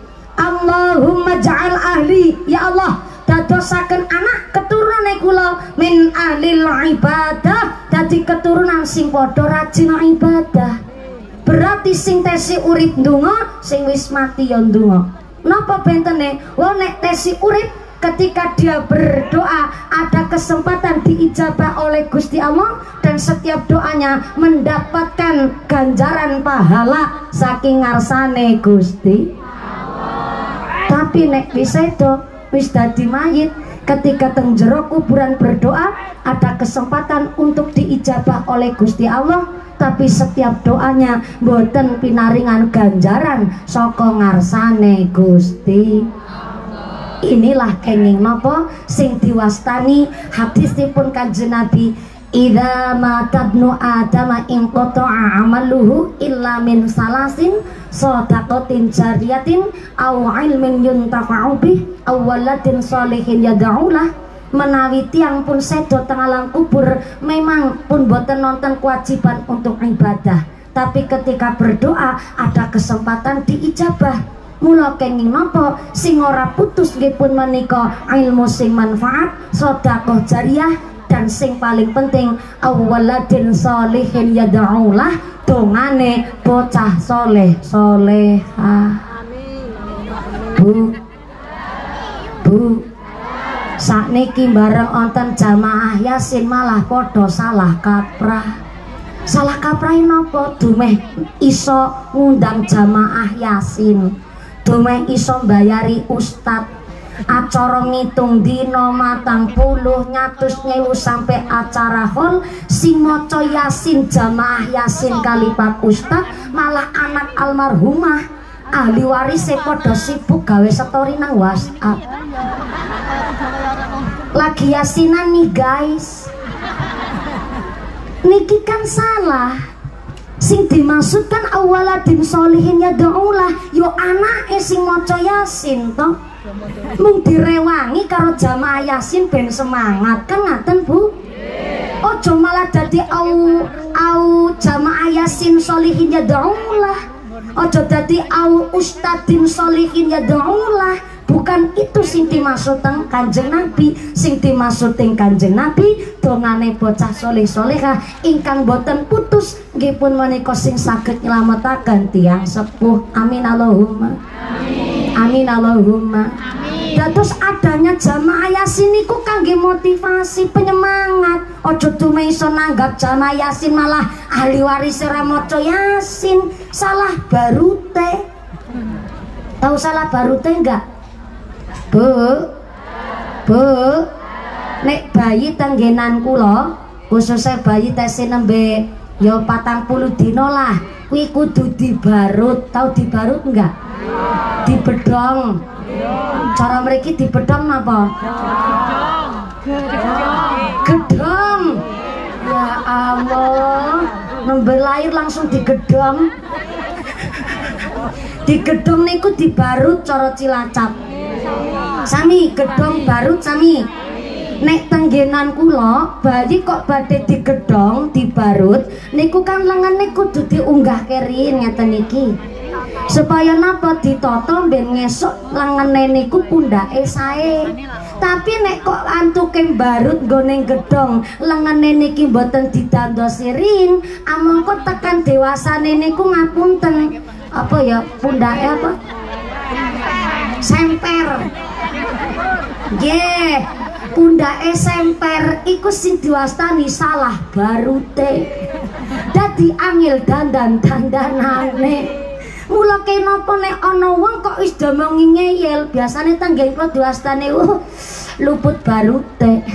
Allahumma ja'al ahli, ya Allah dadosaken anak keturunan kula min ahlil ibadah, dadi keturunan sing padha rajin ibadah. Berarti sing tesi urip ndonga, sing wis mati ya ndonga. Napa bentene? Wong nek tesi urip ketika dia berdoa ada kesempatan diijabah oleh Gusti Allah dan setiap doanya mendapatkan ganjaran pahala saking ngarsane Gusti Allah. Tapi nek wis sedo wis dadi mayit, ketika teng jero kuburan berdoa ada kesempatan untuk diijabah oleh Gusti Allah, tapi setiap doanya boten pinaringan ganjaran saka ngarsane Gusti. Inilah kenging napa sing diwastani hadisipun Kanjeng Nabi, idza matabnu adama in qata'a amaluhu illa min salasin shadaqatin jariyatin aw ilmin yuntafa'u bih aw waladin sholihin yad'ulah. Menawi tiang pun sedo teng alam kubur memang pun boten nonton kewajiban untuk ibadah, tapi ketika berdoa ada kesempatan diijabah. Mula kenging napa sing ora putus nggih pun menika ilmu sing manfaat, sedekah jariyah, dan sing paling penting awwaladin sholihin yad'ulah, dongane bocah soleh soleha. Bu Bu sakniki bareng wonten jamaah Yasin malah padha salah kaprah. Salah kaprah napa? Dumeh iso ngundang jamaah Yasin, dumeh iso mbayari ustad, acara ngitung dino matang puluh nyatus nyewu sampai acara hall sing maca Yasin jamaah Yasin kalipat ustad, malah anak almarhumah ahli waris padha sibuk gawe story nang WhatsApp lagi Yasinan nih guys. Niki kan salah. Sing dimaksudkan awaladin sholihin yad'ulah yo anake sing maca Yasin toh. Mung direwangi karo jamaah Yasin ben semangat kan ngaten Bu. Ojo malah dadi au au jamaah Yasin sholihin yad'ulah. Ojo dadi au ustadin sholihin yad'ulah. Bukan itu sing dimaksud Kanjeng Nabi. Sing dimaksud Kanjeng Nabi dongane bocah soleh solehah ingkang boten putus nggih pun menika sing saged nyelametaken tiyang sepuh. Amin Allahumma amin. Amin Allahumma amin. Terus adanya jamaah Yasin niku kangge motivasi penyemangat. Ojo dume iso nanggap jamaah Yasin malah ahli waris ora maca Yasin. Salah barute. Tahu salah barute enggak? Bu, Bu, nek bayi tenggenan kula, khususnya bayi tesi nembe yo patang puluh dino lah, kuwi kudu dibarut. Tahu dibarut enggak? Dibedong. Cara mereka dibedong apa? Gedong. Ya Allah, nembe lahir langsung digedong. Digedong niku dibarut cara Cilacap. Sami gedong barut sami. Nek tenggenan kula bayi kok badhe digedong dibarut niku kan lengene kudu diunggah kerin ngeten niki. Supaya napa ditata ben ngesuk lengene niku pundake sae. Tapi nek kok antuke barut nggone gedong lengene niki mboten didandosi ring, amangka tekan dewasane niku ngapunten apa ya pundake apa? Semper. Nggih, pundake semper iku sing diwastani salah barute. Dadi angel dandan-dandanane. Mula kenapa nek ana wong kok wis domongi ngeyel, biasane tanggen kula diwastani uh, luput barute.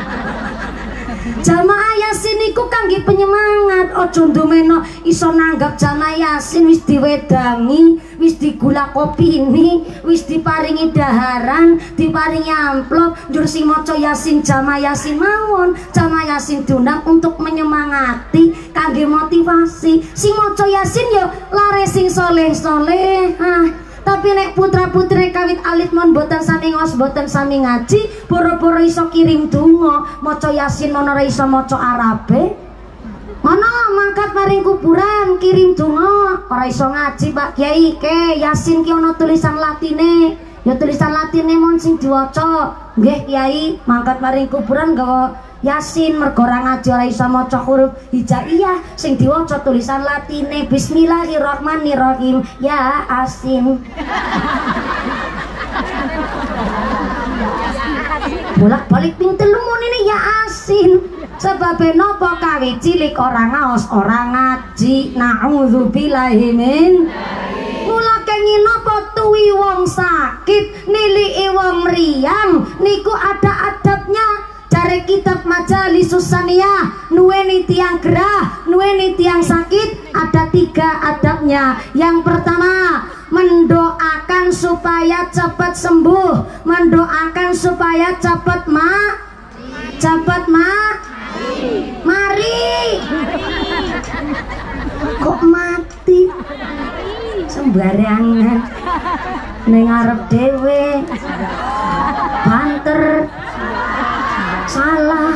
Jamaah Yasin iku kangge penyemangat. Aja ndumeno iso nanggap jamaah Yasin wis diwedangi, wis digula kopi ini, wis diparingi daharan, diparingi amplop, njur sing maca Yasin jamaah Yasin mawon. Jamaah Yasin diundang untuk menyemangati, kangge motivasi. Sing maca Yasin yo lare sing soleh-soleh. Ah, tapi nek putra putri kawit alit mon boten sami ngos boten sami ngaji, boro-boro iso kirim donga maca Yasin mono ora iso maca Arabe. Mana mangkat maring kuburan kirim donga ora iso ngaji Pak Kiai ke Yasin ki ana tulisan latine ya tulisan latine mon sing diwaca nggih Kiai mangkat maring kuburan gawa Yasin mergo ora ngaji ora iso maca huruf hijaiyah sing diwaca tulisan latine Bismillahirrahmanirrahim ya asin bolak-balik ping telu ini ya asin sebabnya nopo kawit cilik orang ngaos orang ngaji na'udzubillahi min mula kenging nopo tuwi wong sakit nilii wong mriyang niku ada adabnya dari kitab Majalisus Saniyah nuweni tiang gerah nuweni tiang sakit ada tiga adabnya. Yang pertama mendoakan supaya cepat sembuh mendoakan supaya cepat ma cepat ma mari kok mati sembarangan ning arep dhewe banter salah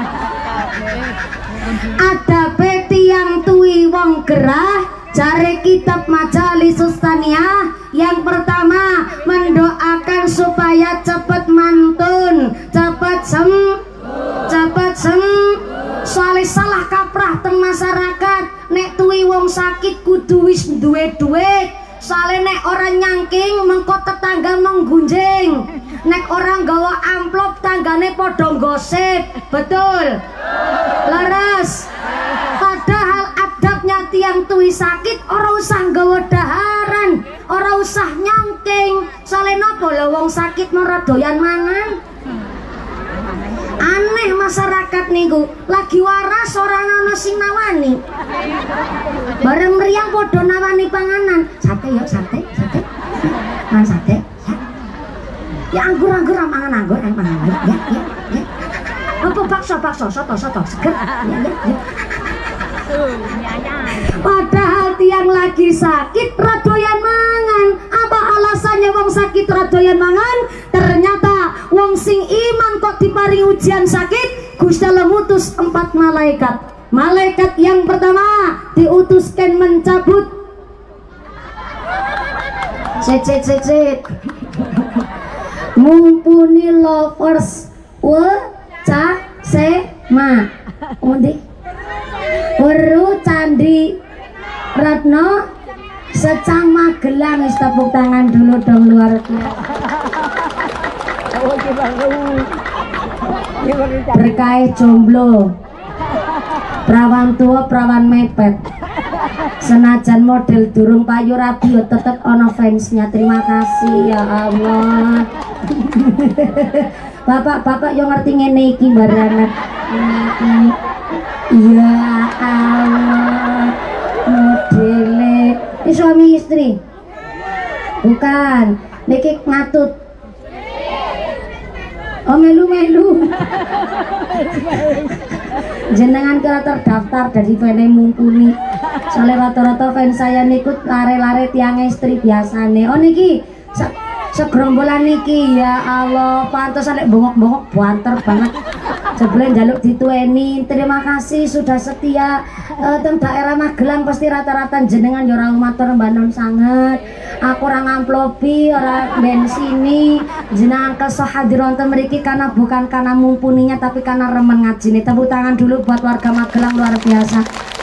ada beti yang tuwi wong gerah jare kitab Majalisus Saniyah. Yang pertama mendoakan supaya cepat mantun cepat sem cepat sem soalnya salah kaprah teng masyarakat nek tuwi wong sakit kudu wis duwe duit soalnya nek orang nyangking mengko tetangga menggunjing nek orang gawa amplop tanggane podo gosip betul leres padahal adabnya tiang tuwi sakit orang usah gawa daharan orang usah nyangking soalnya nopo lho wong sakit ora doyan mangan. Aneh masyarakat niku lagi waras orang ana sing nawani bareng meriang podo nawani panganan sate yuk sate sate mangan sate ya ya anggur-anggur mangan anggur eh mangan anggur ya ya ya apa bakso bakso soto soto seger ya ya ya padahal tiang lagi sakit radoyan mangan apa alasannya wong sakit radoyan mangan ternyata wong sing iman kok diparing ujian sakit Gusti Allah ngutus empat malaikat. Malaikat yang pertama diutuskan mencabut cek cek cek cek mumpuni lovers wa ca se ma undi Weru Candi Ratno secang Magelang. Wis tepuk tangan dulu dong luar biasa. Berkah jomblo perawan tua perawan mepet senajan model durung payu rabi tetep ono fansnya. Terima kasih ya Allah. Bapak-bapak yang ngerti ngene iki barangan. Ya Allah modele ini suami istri bukan niki ngatut oh melu-melu jenengan kira terdaftar dari fans mumpuni soalnya rata-rata fans saya nikut lare-lare tiang istri biasane. Oh niki se segerombolan niki ya Allah pantes lek bongok-bongok banter banget sebelum jaluk ditueni. Terima kasih sudah setia uh, teng daerah Magelang pasti rata-rata jenengan ya ora matur mbanon sanget. Aku ora ngamplopi ora bensini jenengan kesahadir wonten mriki karena bukan karena mumpuninya tapi karena remen ngajine. Tepuk tangan dulu buat warga Magelang luar biasa.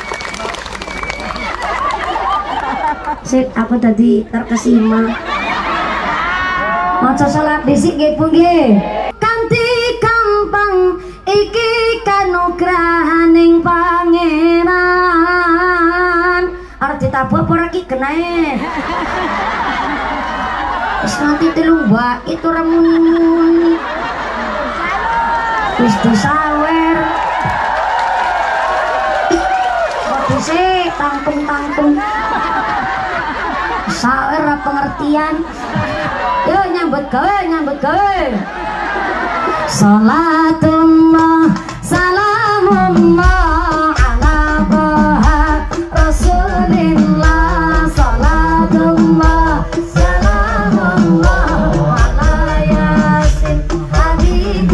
Sip, aku tadi terkesima. Maca salat dhisik nggih Bu nggih. Kanthi gampang iki kanugrahaning pangeran. Arep ditabuh apa ora ki genahe? Wis nanti telu mbak itu ora muni-muni. Wis disawer. Kok dhisik tangkung-tangkung. Sawer ora pengertian. Yo nyambut gawe nyambut gawe. Salatullah salamullah ala Taha Rasulillah. Salatullah salamullah ala Yasin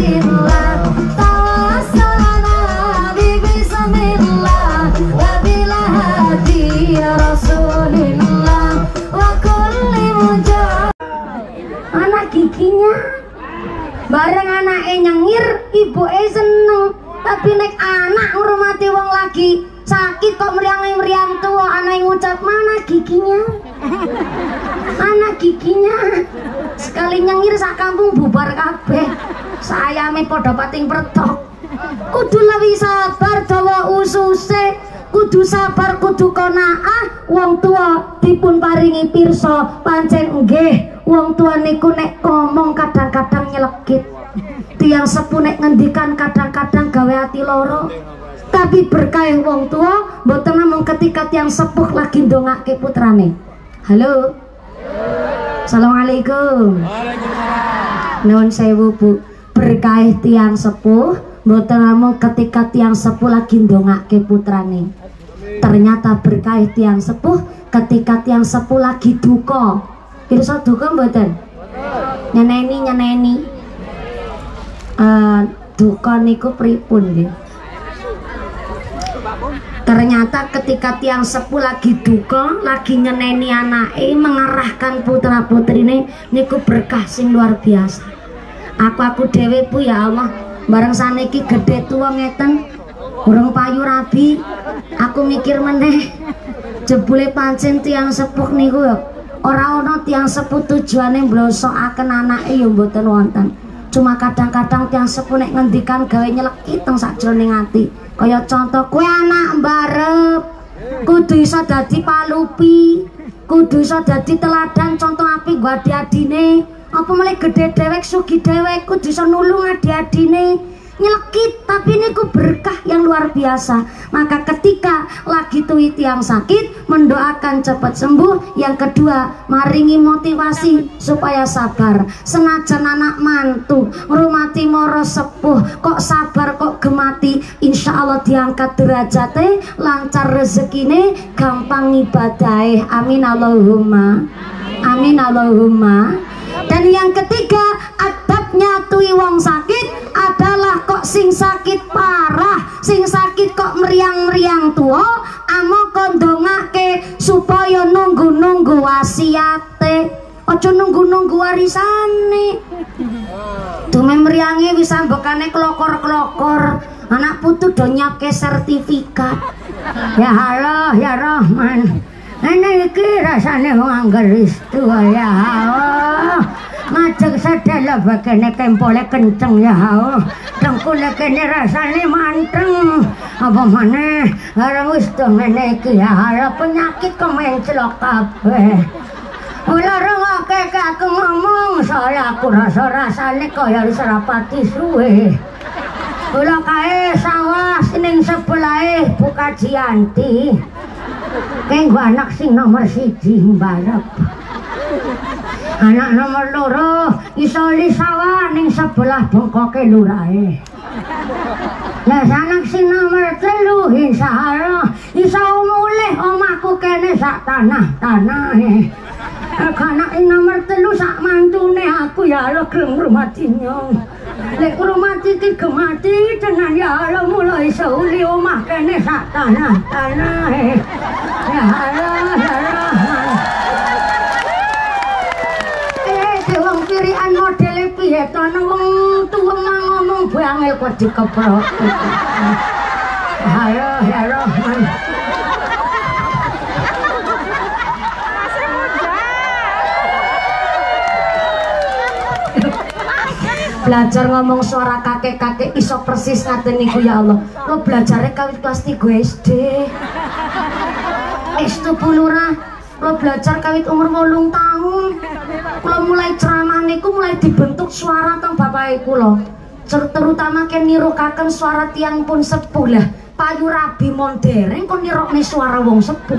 Habibillah. Tawassalna bi bismillah wa bil giginya. Bareng anake nyengir, ibuke seneng. Tapi nek anak ngurmati wong lagi sakit kok meriang-meriang tua, anak ngucap mana giginya? Mana giginya? Sekali nyengir sak kampung bubar kabeh. Sayame padha pating pretok. Kudu luwih sabar dawa ususe, kudu sabar kudu qanaah. Wong tua dipun paringi pirsa pancen nggih. Wong tua niku nek ngomong kadang-kadang nyelekit. Tiang sepuh nek ngendikan kadang-kadang gawe ati loro. Tapi berkah wong tua mboten namung ketika tiang sepuh lagi ndongake putrane. Halo. Assalamualaikum. Waalaikumsalam. Nuwun sewu Bu. Berkah tiang sepuh mboten namung ketika tiang sepuh lagi ndongake putrane. Ternyata berkah tiang sepuh ketika tiang sepuh lagi duka. Pirsa duka mboten? Nyeneni nyeneni. Uh, duka niku pripun nggih? Ternyata ketika tiang sepuh lagi duka, lagi nyeneni anake, mengarahkan putra putrine niku berkah sing luar biasa. Aku aku dhewe Bu ya Allah, bareng saniki gedhe tuwa ngeten, urung payu rabi, aku mikir meneh, jebule pancen tiang sepuh niku ora ana tiang sepuh tujuane mblosokaken anake ya mboten wonten. Cuma kadang-kadang tiang sepuh nek ngendikan gawe nyelekit teng sakjroning ati. Kaya contoh kowe anak mbarep, kudu iso dadi palupi, kudu iso dadi teladan contoh apik nggo adi-adine. Apa mulai gede dewek sugih dewek kudu iso nulung adi-adine. Nyelekit tapi niku berkah yang luar biasa. Maka ketika lagi tuwi tiang sakit, mendoakan cepat sembuh. Yang kedua, maringi motivasi supaya sabar. Senajan anak mantu ngrumati moro sepuh kok sabar kok gemati, insya Allah diangkat derajate, lancar rezekine, gampang ibadahe. Amin Allahumma. Amin Allahumma. Dan yang ketiga, adabnya tuwi wong sakit adalah kok sing sakit parah, sing sakit kok meriang-meriang tua, amo kondongake supaya nunggu-nunggu wasiate, ojo nunggu-nunggu warisane. Dume meriange wis ambekane klokor-klokor, anak putu do nyapke sertifikat. Ya Allah ya Rahman. Ana iki rasane wong angger restu ya Allah. Majeng sedela bagene kempole kenceng ya Allah. Dengkule kene rasane manteng. Apa maneh arep wis do ngene iki ya Allah, penyakit kemenclok kabeh. Ora rungake aku ngomong saya aku rasa-rasane kaya wis rapati suwe. Kula kae sawah ning sebelahe Bu Kajianti. Kenggo anak sing nomor siji mbarep. Anak nomor loro iso li sawah ning sebelah bengkoke lurahe. Lah anak sing nomor telu insyaallah iso mulih omahku kene sak tanah-tanahe. Anak sing nomor telu sak mantune aku ya Allah gelem ngrumati nyong. Lek ngrumati iki gemati tenan ya Allah mulai iso uli omah kene sak tanah-tanahe. Ya Allah ya Rahman. Eh wong pirian modele piye to nang wong tuwa ngomong bangel kok dikeprok. Ya ya Rahman. Belajar ngomong suara kakek-kakek iso persis ngaten niku ya Allah. Lo belajarnya kawit kelas tiga S D. S D Bulurah. Lo belajar kawit umur wolung tahun. Lo mulai ceramah niku mulai dibentuk suara teng bapak kula. Terutama kan nirukaken suara tiang pun sepuh lah. Payu rabi mondering kon nirokne suara wong sepuh.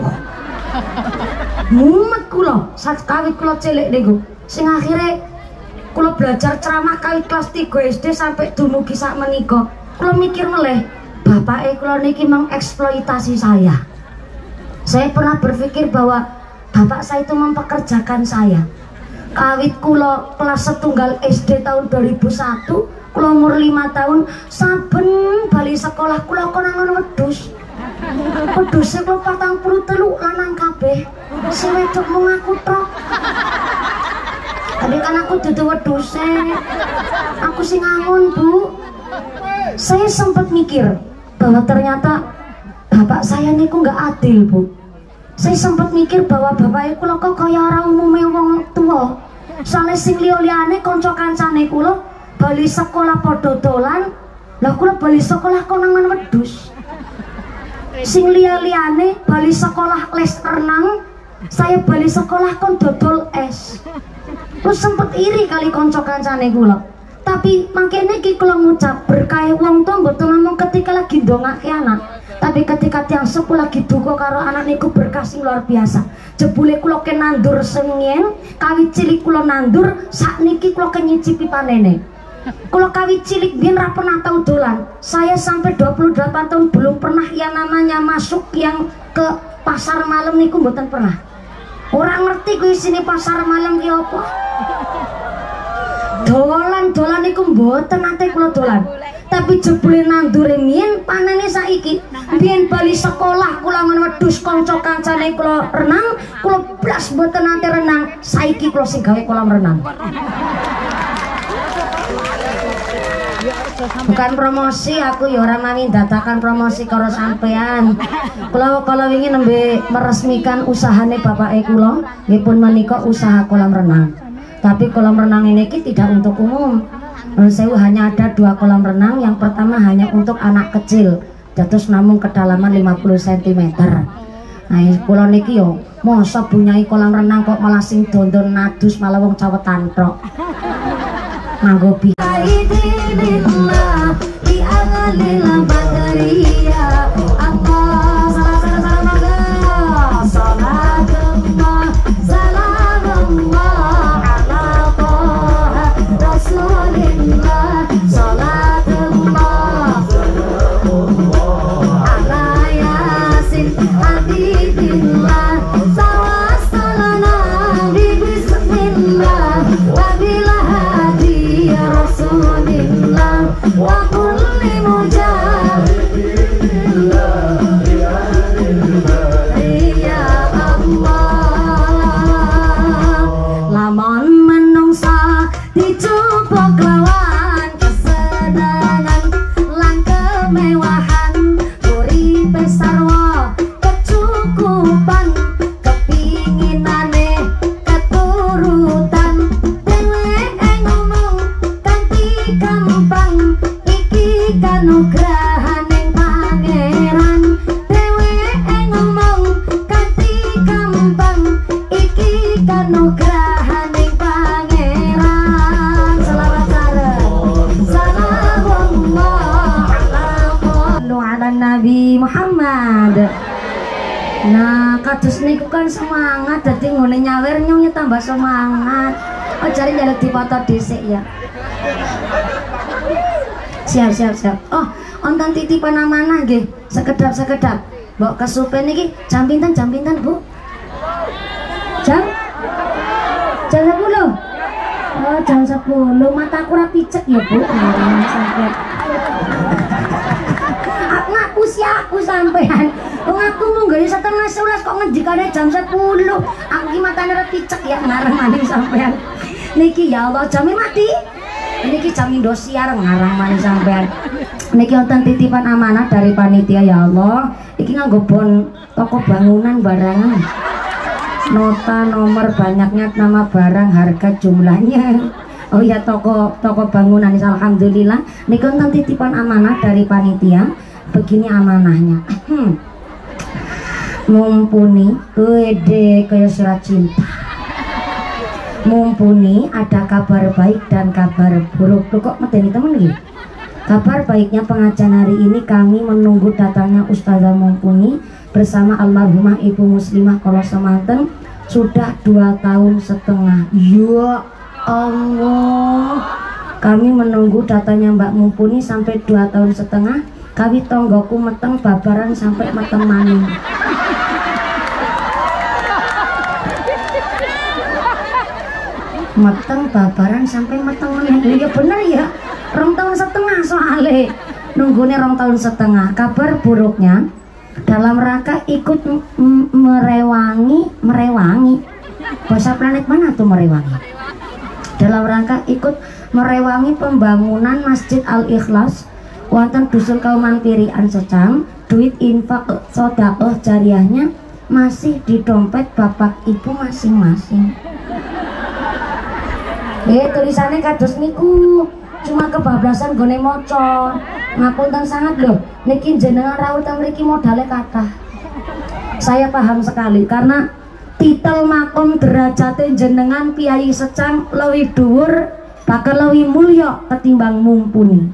Mumet kula saat kawit kula cilik niku. Sing akhirnya kula belajar ceramah kawit kelas tiga S D sampai dumugi sak menika. Kula mikir meleh, bapake kula niki mengeksploitasi saya. Saya pernah berpikir bahwa bapak saya itu mempekerjakan saya. Kawit kula kelas setunggal S D tahun dua ribu satu, kula umur lima tahun, saben bali sekolah kula konangan wedhus. Wedhuse kula patang puluh telu lanang kabeh. Sing wedok mung aku tok. Tapi kan aku dudu wedhuse. Aku sing ngangon, Bu. Saya sempat mikir bahwa ternyata bapak saya niku nggak adil, Bu. Saya sempat mikir bahwa bapak iku lho kok kaya ora umume wong tua. Soale sing liya-liyane kanca kancane kula bali sekolah padha dolan, lha kula bali sekolah konangan wedhus. Sing liya-liyane bali sekolah les renang, saya bali sekolah kon dodol es. Terus sempet iri kali kanca kancane kula. Tapi makene iki kula ngucap berkah wong tuwa mboten namung ketika lagi ndongake anak, tapi ketika tiang sepuh lagi duka karo anak niku berkah sing luar biasa. Jebule kula ke nandur sengien, kawit cilik kula nandur, sakniki kula kenyicipi panene. Kula kawit cilik biyen ra pernah tau dolan. Saya sampai dua puluh delapan tahun belum pernah yang namanya masuk yang ke pasar malam niku mboten pernah. Orang ngerti ku isine pasar malam ki apa. Dolan-dolan niku mboten nate kula dolan. Tapi jebule nandure mien panene saiki. Biyen bali sekolah kula men wedhus kanca kancane kula renang, kula blas mboten nate renang. Saiki kula sing gawe kolam renang. Bukan promosi, aku ya ora mami dadakan promosi karo sampean. Kula kala wingi nembe meresmikan usahane bapake kula, nggih pun menika usaha kolam renang. Tapi kolam renang ini tidak untuk umum. Saya hanya ada dua kolam renang. Yang pertama hanya untuk anak kecil, terus namun kedalaman lima puluh sentimeter. Nah, kula niki yo mosok bunyai kolam renang kok malah sing dondon nadus malah wong cawetan tok. Manggo bi kan semangat, jadi ngone nyawer nyong tambah semangat. Oh cari jaluk dipoto dhisik ya. Siap siap siap. Oh, onten titipan amanah nggih. Sekedap-sekedap. Mbok kesupen iki jam pinten jam pinten, Bu? Jam? Jam sepuluh. Oh, jam sepuluh. Mataku ora picek ya, Bu. Sampai. Aku siap aku sampean. Wong aku mung gawe setengah sebelas kok ngendikane jam sepuluh. Aku ki matane ora picek ya ngarang maning sampean. Niki ya Allah jame mati. Niki jam Indosiar ngarang maning sampean. Niki wonten titipan amanah dari panitia ya Allah. Iki nganggo bon toko bangunan barangan. Nota nomor banyaknya nama barang harga jumlahnya. Oh ya toko toko bangunan alhamdulillah. Niki wonten titipan amanah dari panitia. Begini amanahnya. Mumpuni wede kaya surat cinta, mumpuni ada kabar baik dan kabar buruk. Loh kok medeni temen nih? Kabar baiknya pengajian hari ini kami menunggu datangnya Ustazah Mumpuni bersama almarhumah Ibu Muslimah Kolo Semanten sudah dua tahun setengah. Ya Allah, kami menunggu datangnya Mbak Mumpuni sampai dua tahun setengah. Kami tonggoku meteng babaran sampai meteng maning. Meteng babaran sampai meteng maning. Ya bener ya, rong tahun setengah soalnya nunggunya rong tahun setengah. Kabar buruknya dalam rangka ikut merewangi merewangi bahasa planet mana tuh merewangi? dalam rangka ikut merewangi pembangunan Masjid Al-Ikhlas wonten dusun Kauman Pirian Secang. Duit infak sedekah jariahnya masih di dompet bapak ibu masing-masing. Eh tulisannya kados niku, cuma kebablasan gone moco. Ngapunten sangat loh, niki jenengan rawuh teng mriki modale kathah. Saya paham sekali karena titel makom derajate jenengan Piai Secang lebih dhuwur, bakal lebih mulya ketimbang mumpuni.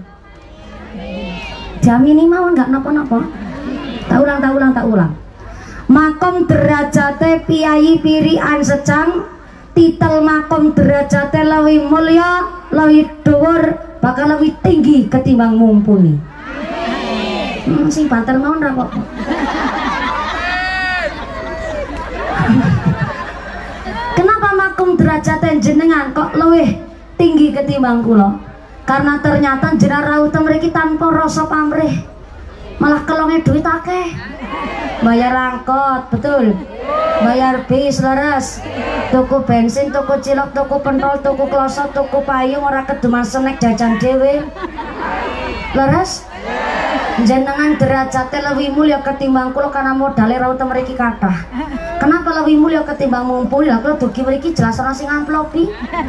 Jamini mawon nggak napa-napa. Tak ulang, tak ulang, tak ulang. Makom derajate Piai Pirian Secang, titel makom derajate lebih mulya, lebih dhuwur, bakal lebih tinggi ketimbang mumpuni. Hmm, sing banter mawon ra kok. Kenapa makom derajate jenengan kok lebih tinggi ketimbang kula? Karena ternyata jenengan rawuh teng mriki tanpa rasa pamrih. Malah kelonge duit akeh. Bayar angkot, betul. Bayar bis leres. Tuku bensin, tuku cilok, tuku pentol, tuku kloso, tuku payung, ora keduman snack jajan dhewe. Leres? Jenengan derajate lebih mulia ketimbang kula karena modale rawuh teng mriki kathah. Kenapa lebih mulia ketimbang mumpuni? Lah kula dugi mriki jelas ora sing amplopi.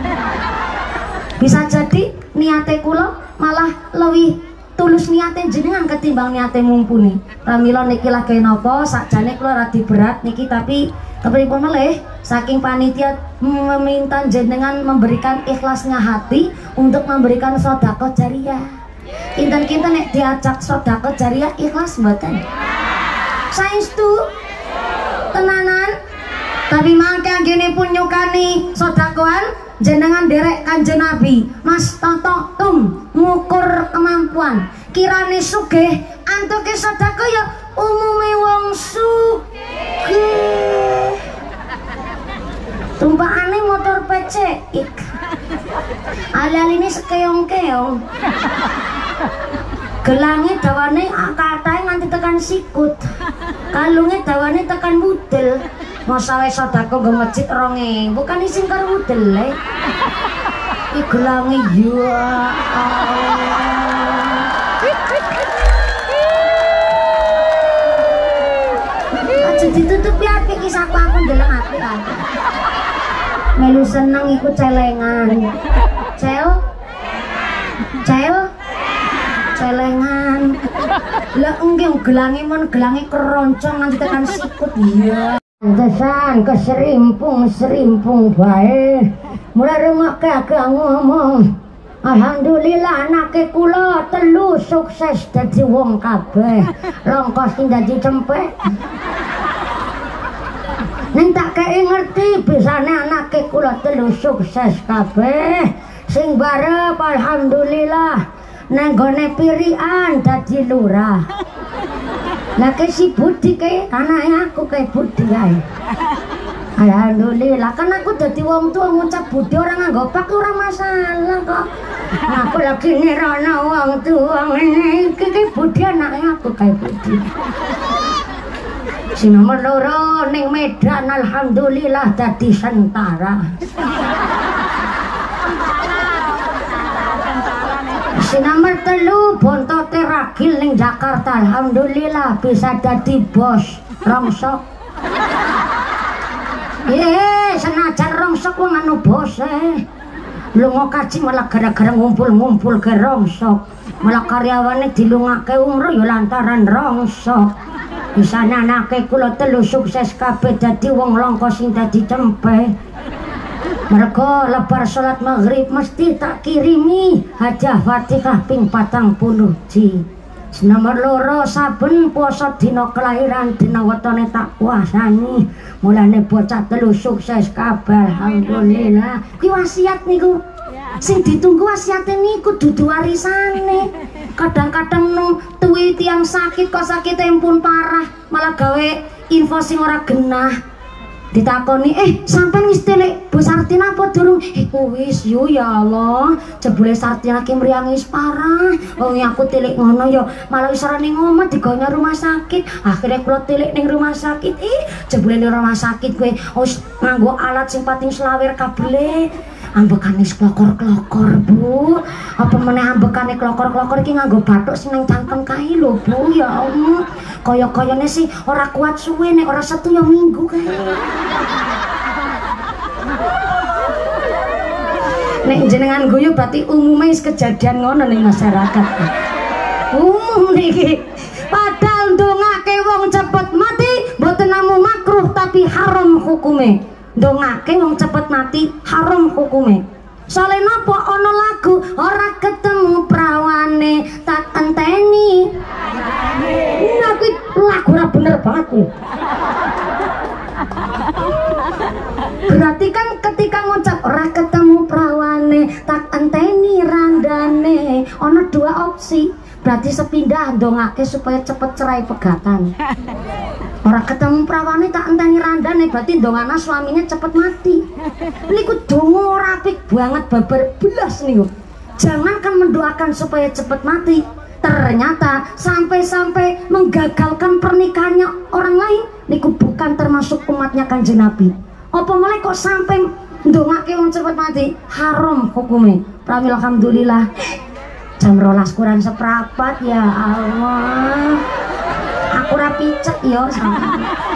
Bisa jadi niate kula malah lebih tulus niate jenengan ketimbang niate mumpuni. Pramila niki lagi napa sakjane kula radi berat niki, tapi kepripun melih saking panitia meminta jenengan memberikan ikhlasnya hati untuk memberikan sedekah jariah. Kinten-kinten nek diajak sedekah jariah ikhlas mboten? Saestu tenanan. Tapi mangke anggene pun nyukani sedekahan jenengan derek Kanjeng Nabi. Mas Toto tum ngukur kemampuan. Kirane sugih antuke sedekah ya umume wong sugih. Tumpakane motor P C ik. Ali-aline sekeong-keong. Gelange dawane katahe nganti tekan sikut. Kalunge dawane tekan mudel. Masalah sedekah nggo masjid rong ewu bukan isin karo mudel e. Iki gelange ya Allah. Aja ditutupi apik iki sak aku ndeleng apik aku. Melu seneng iku celengan. Cel. Cel. Celengan. Lah enggih gelange mon gelange keroncong nanti tekan sikut iya. Tesan keserimpung serimpung bae. Mulai rumah kagak ngomong. Alhamdulillah anake kula telu sukses dadi wong kabeh. Longkos sing dadi cempek. Ning tak kei ngerti bisane anake kula telu sukses kabeh. Sing barep alhamdulillah nang gone Pirian dadi lurah. Lah ke si Budi ke anake aku ke Budi ae. Alhamdulillah kan aku dadi wong tua ngucap Budi orang nganggo pak ora masalah kok. Aku lagi nirana wong tua ngene iki ke Budi anake aku ke Budi. Si nomor loro ning Medan alhamdulillah dadi sentara. Si nomor telu bontote ragil ning Jakarta alhamdulillah bisa dadi bos rongsok. Ye senajan rongsok wong anu bose lunga kaji malah gara-gara ngumpul-ngumpul ke rongsok, malah karyawane dilungake umroh ya lantaran rongsok. Bisane anake kula telu sukses kabeh dadi wong langka sing dadi tempe. Mereka lebar sholat maghrib mesti tak kirimi hadiah Fatihah ping patang puluh ji. Nomor loro saben poso dina kelahiran dina wetone tak puasani. Mulane bocah telu sukses kabeh alhamdulillah. Ki wasiat niku. Sing ditunggu wasiate niku dudu warisane. Kadang-kadang nung tuwi tiyang sakit kok sakite pun parah malah gawe info sing ora genah. Ditakoni, eh sampean wis telik Bu Sartina apa durung? Eh wis yo ya Allah, jebule Sartina ki mriyang wis parah. Wong aku telik ngono yo malah wis ora ning omah digonya rumah sakit. Akhirnya kula telik ning rumah sakit. Ih, jebule ning rumah sakit kowe wis nganggo alat sing pating selawer kabele. ambekane klokor-klokor Bu. Apa meneh ambekane klokor-klokor iki nganggo bathuk seneng cangkem kae lho Bu. Ya Allah, kaya-kayane sih ora kuat suwe nek ora setu ya minggu kae. Nek jenengan guyu berarti umumnya is kejadian ngono ning masyarakat. Umum niki. Padahal ndongake wong cepet mati mboten namung makruh tapi haram hukume. Ndongake wong cepet mati haram hukume. Soale napa ana lagu ora ketemu prawane tak enteni. Nah kuwi lagu ora bener banget kuwi. Berarti kan ketika ngucap ora ketemu prawane tak enteni randane ana dua opsi. Berarti sepindah ndongake supaya cepet cerai pegatan. Ora ketemu prawane tak enteni randane berarti ndongana suaminya cepet mati. Niku donga ora apik banget babar belas niku. Jangankan mendoakan supaya cepet mati, ternyata sampai-sampai menggagalkan pernikahannya orang lain niku bukan termasuk umatnya Kanjeng Nabi. Apa mulai kok sampai ndongake wong cepet mati haram hukume. Pramila alhamdulillah jam rolas kurang seprapat ya Allah. Aku ora picek yo sampeyan.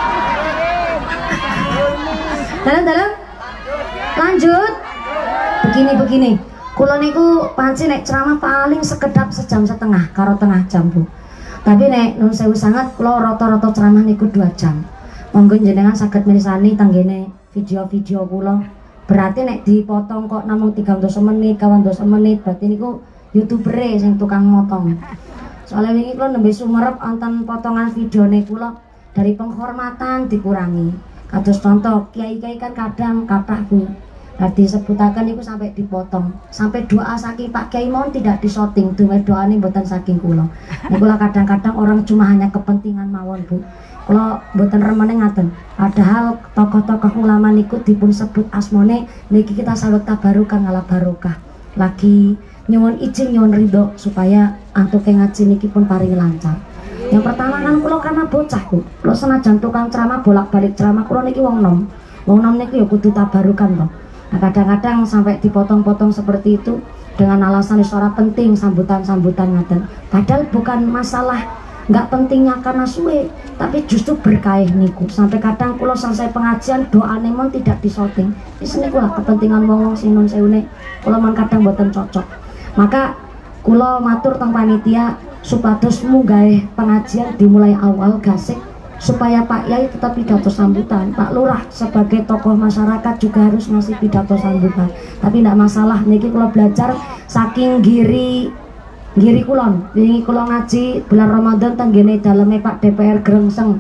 Dalam-dalam lanjut. Begini-begini. Kula niku panci nek ceramah paling sekedap sejam setengah karo tengah jam Bu. Tapi nek nun sewu sangat kula rata-rata ceramah niku dua jam. Monggo jenengan saged mirsani tanggene video-video kula. Berarti nek dipotong kok namung tiga puluh menit, kawan dosa menit berarti niku YouTubere sing tukang motong. Soalnya wingi kula nembe sumerep wonten potongan videone kula dari penghormatan dikurangi. Kados contoh kiai-kiai kan kadang kathah Bu. Nah disebutakan itu sampai dipotong, sampai doa saking Pak Kiai mohon tidak disorting, duwe doane mboten saking kula. Nek kula kadang-kadang orang cuma hanya kepentingan mawon Bu. Kula mboten remene ngaten. Padahal tokoh-tokoh ulama niku dipun sebut asmone niki kita salut tabarukan ngala barokah. Lagi nyuwun izin nyuwun ridho supaya antuke ngaji niki pun paring lancar. Yang pertama kan kula karena bocah Bu. Kula senajan tukang ceramah bolak-balik ceramah kula niki wong nom. Wong nom niki ya kudu tabarukan to. Nah, kadang-kadang sampai dipotong-potong seperti itu dengan alasan suara penting sambutan-sambutan ngaten. Padahal bukan masalah nggak pentingnya karena suwe, tapi justru berkah niku. Sampai kadang kula selesai pengajian doa nemon tidak disorting. Di sini kula kepentingan wong sing nun sewune kula man kadang boten cocok. Maka kula matur teng panitia supados mugawe pengajian dimulai awal gasik supaya Pak Yai tetap pidato sambutan. Pak Lurah sebagai tokoh masyarakat juga harus ngasih pidato sambutan. Tapi tidak masalah, niki kula belajar saking giri giri kulon. Wingi kula ngaji bulan Ramadan tenggene daleme Pak D P R Grengseng.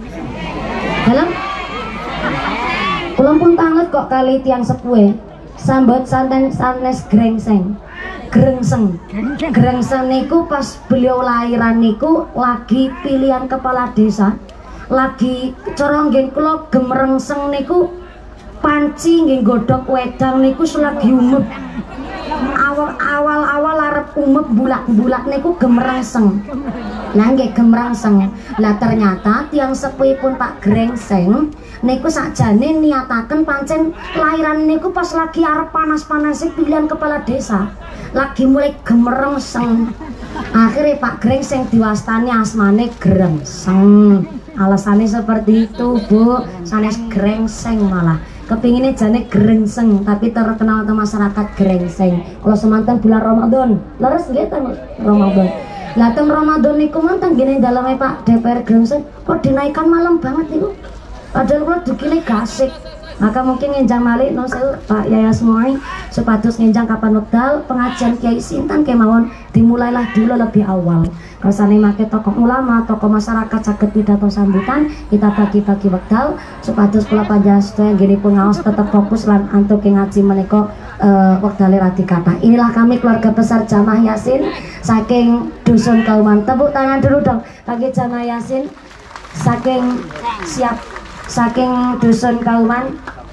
Dalam kula pun tanget kok kali tiang sepuhe sambut santen sanes Grengseng. Grengseng. Grengseng niku pas beliau lahiran niku lagi pilihan kepala desa. Lagi cara nggih kula gemrengseng niku panci nggih godhog wedang niku selagi umeb. Awal-awal awal arep umeb bulak-bulak niku gemrengseng. Lah nggih gemrengseng. Lah ternyata tiang sepuhipun Pak Grengseng niku sakjane niataken pancen lahiran niku pas lagi arep panas-panase pilihan kepala desa. Lagi mulai gemerengseng. Akhirnya Pak Grengseng diwastani asmane Grengseng. Alasannya seperti itu Bu, sanes Grengseng malah kepinginnya jane Grengseng tapi terkenal ke masyarakat Grengseng. Kalau semantan bulan Ramadan leres nggih teng Ramadan. Lah teng Ramadan niku mantan gini dalamnya Pak D P R Grengseng kok dinaikkan malam banget niku. Padahal kula dukile gasik. Maka mungkin ngenjang malih no sewu Pak Yaya Semoi supados ngenjang kapan wekdal pengajian Kiai Sintan kemawon dimulailah dulu lebih awal. Rasane make tokoh ulama, tokoh masyarakat saged pidato sambutan, kita bagi-bagi wekdal supados kula panjenengan nggih pun ngaos tetep fokus lan antuk ngaji menika uh, wektale radi kathah. Inilah kami keluarga besar Jamaah Yasin saking Dusun Kauman. Tepuk tangan dulu dong bagi Jamaah Yasin saking siap saking Dusun Kauman.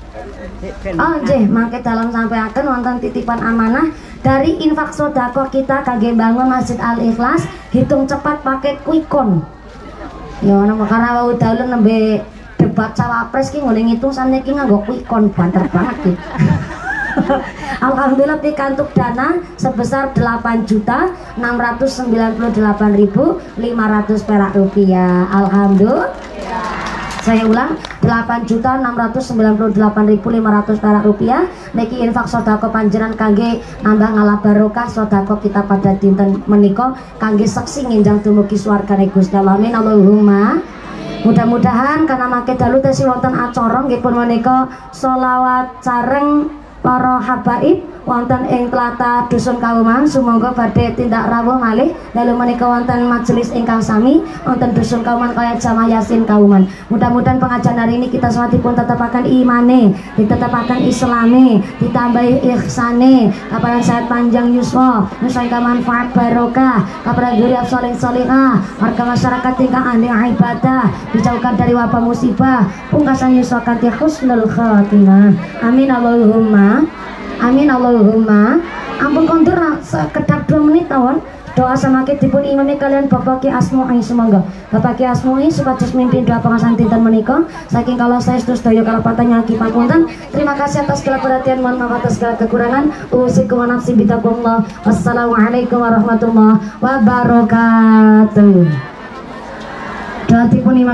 Oh nggih, mangke dalam sampaiaken wonten titipan amanah dari infak sodako kita kangge bangun Masjid Al Ikhlas, hitung cepat pakai quickcon. Ya nama karena wau dalu nembe debat cawapres ki ngene ngitung sane ki nganggo quickcon banter banget ki. Alhamdulillah pikantuk dana sebesar delapan juta enam ratus sembilan puluh delapan ribu lima ratus perak rupiah. Alhamdulillah. Saya ulang, delapan juta enam ratus sembilan puluh delapan ribu lima ratus perak rupiah niki infak sedekah panjenengan kangge nambah ngalah barokah sedekah kita pada dinten menika kangge seksi nginjang dumugi swargane Gusti Allah. Amin Allahumma. Mudah-mudahan karena makin dalu tesi wonten acara nggih pun menika sholawat sareng para habaib wonten ing tlatah dusun Kauman sumangga badhe tindak rawuh malih dalu menika wonten majelis ingkang sami wonten dusun Kauman kaya jamaah Yasin Kauman. Mudah-mudahan pengajian hari ini kita semua tetepaken imane, ditetepaken islame, ditambahi ihsane, kaparan sehat panjang yuswa, nusa ingkang manfaat barokah, kaparan dzurriyyah shalih shalihah, warga masyarakat ingkang ahli ibadah, dijauhkan dari wabah musibah, pungkasan yuswa kanthi husnul khatimah. Amin Allahumma. Amin Allahumma. Ampun kondur sekedap dua menit tawon. Doa sama kita dipun imami kalian Bapak Ki Asmu'i semoga Bapak Ki Asmu'i supados mimpin doa pengasahan dinten menika. Saking kalau saya sedaya sedaya kalapatan nyaki pamunten. Terima kasih atas segala perhatian, mohon maaf atas segala kekurangan. Usikum wa nafsi bitaqwallah. Wassalamualaikum warahmatullahi wabarakatuh. Doa dipun imami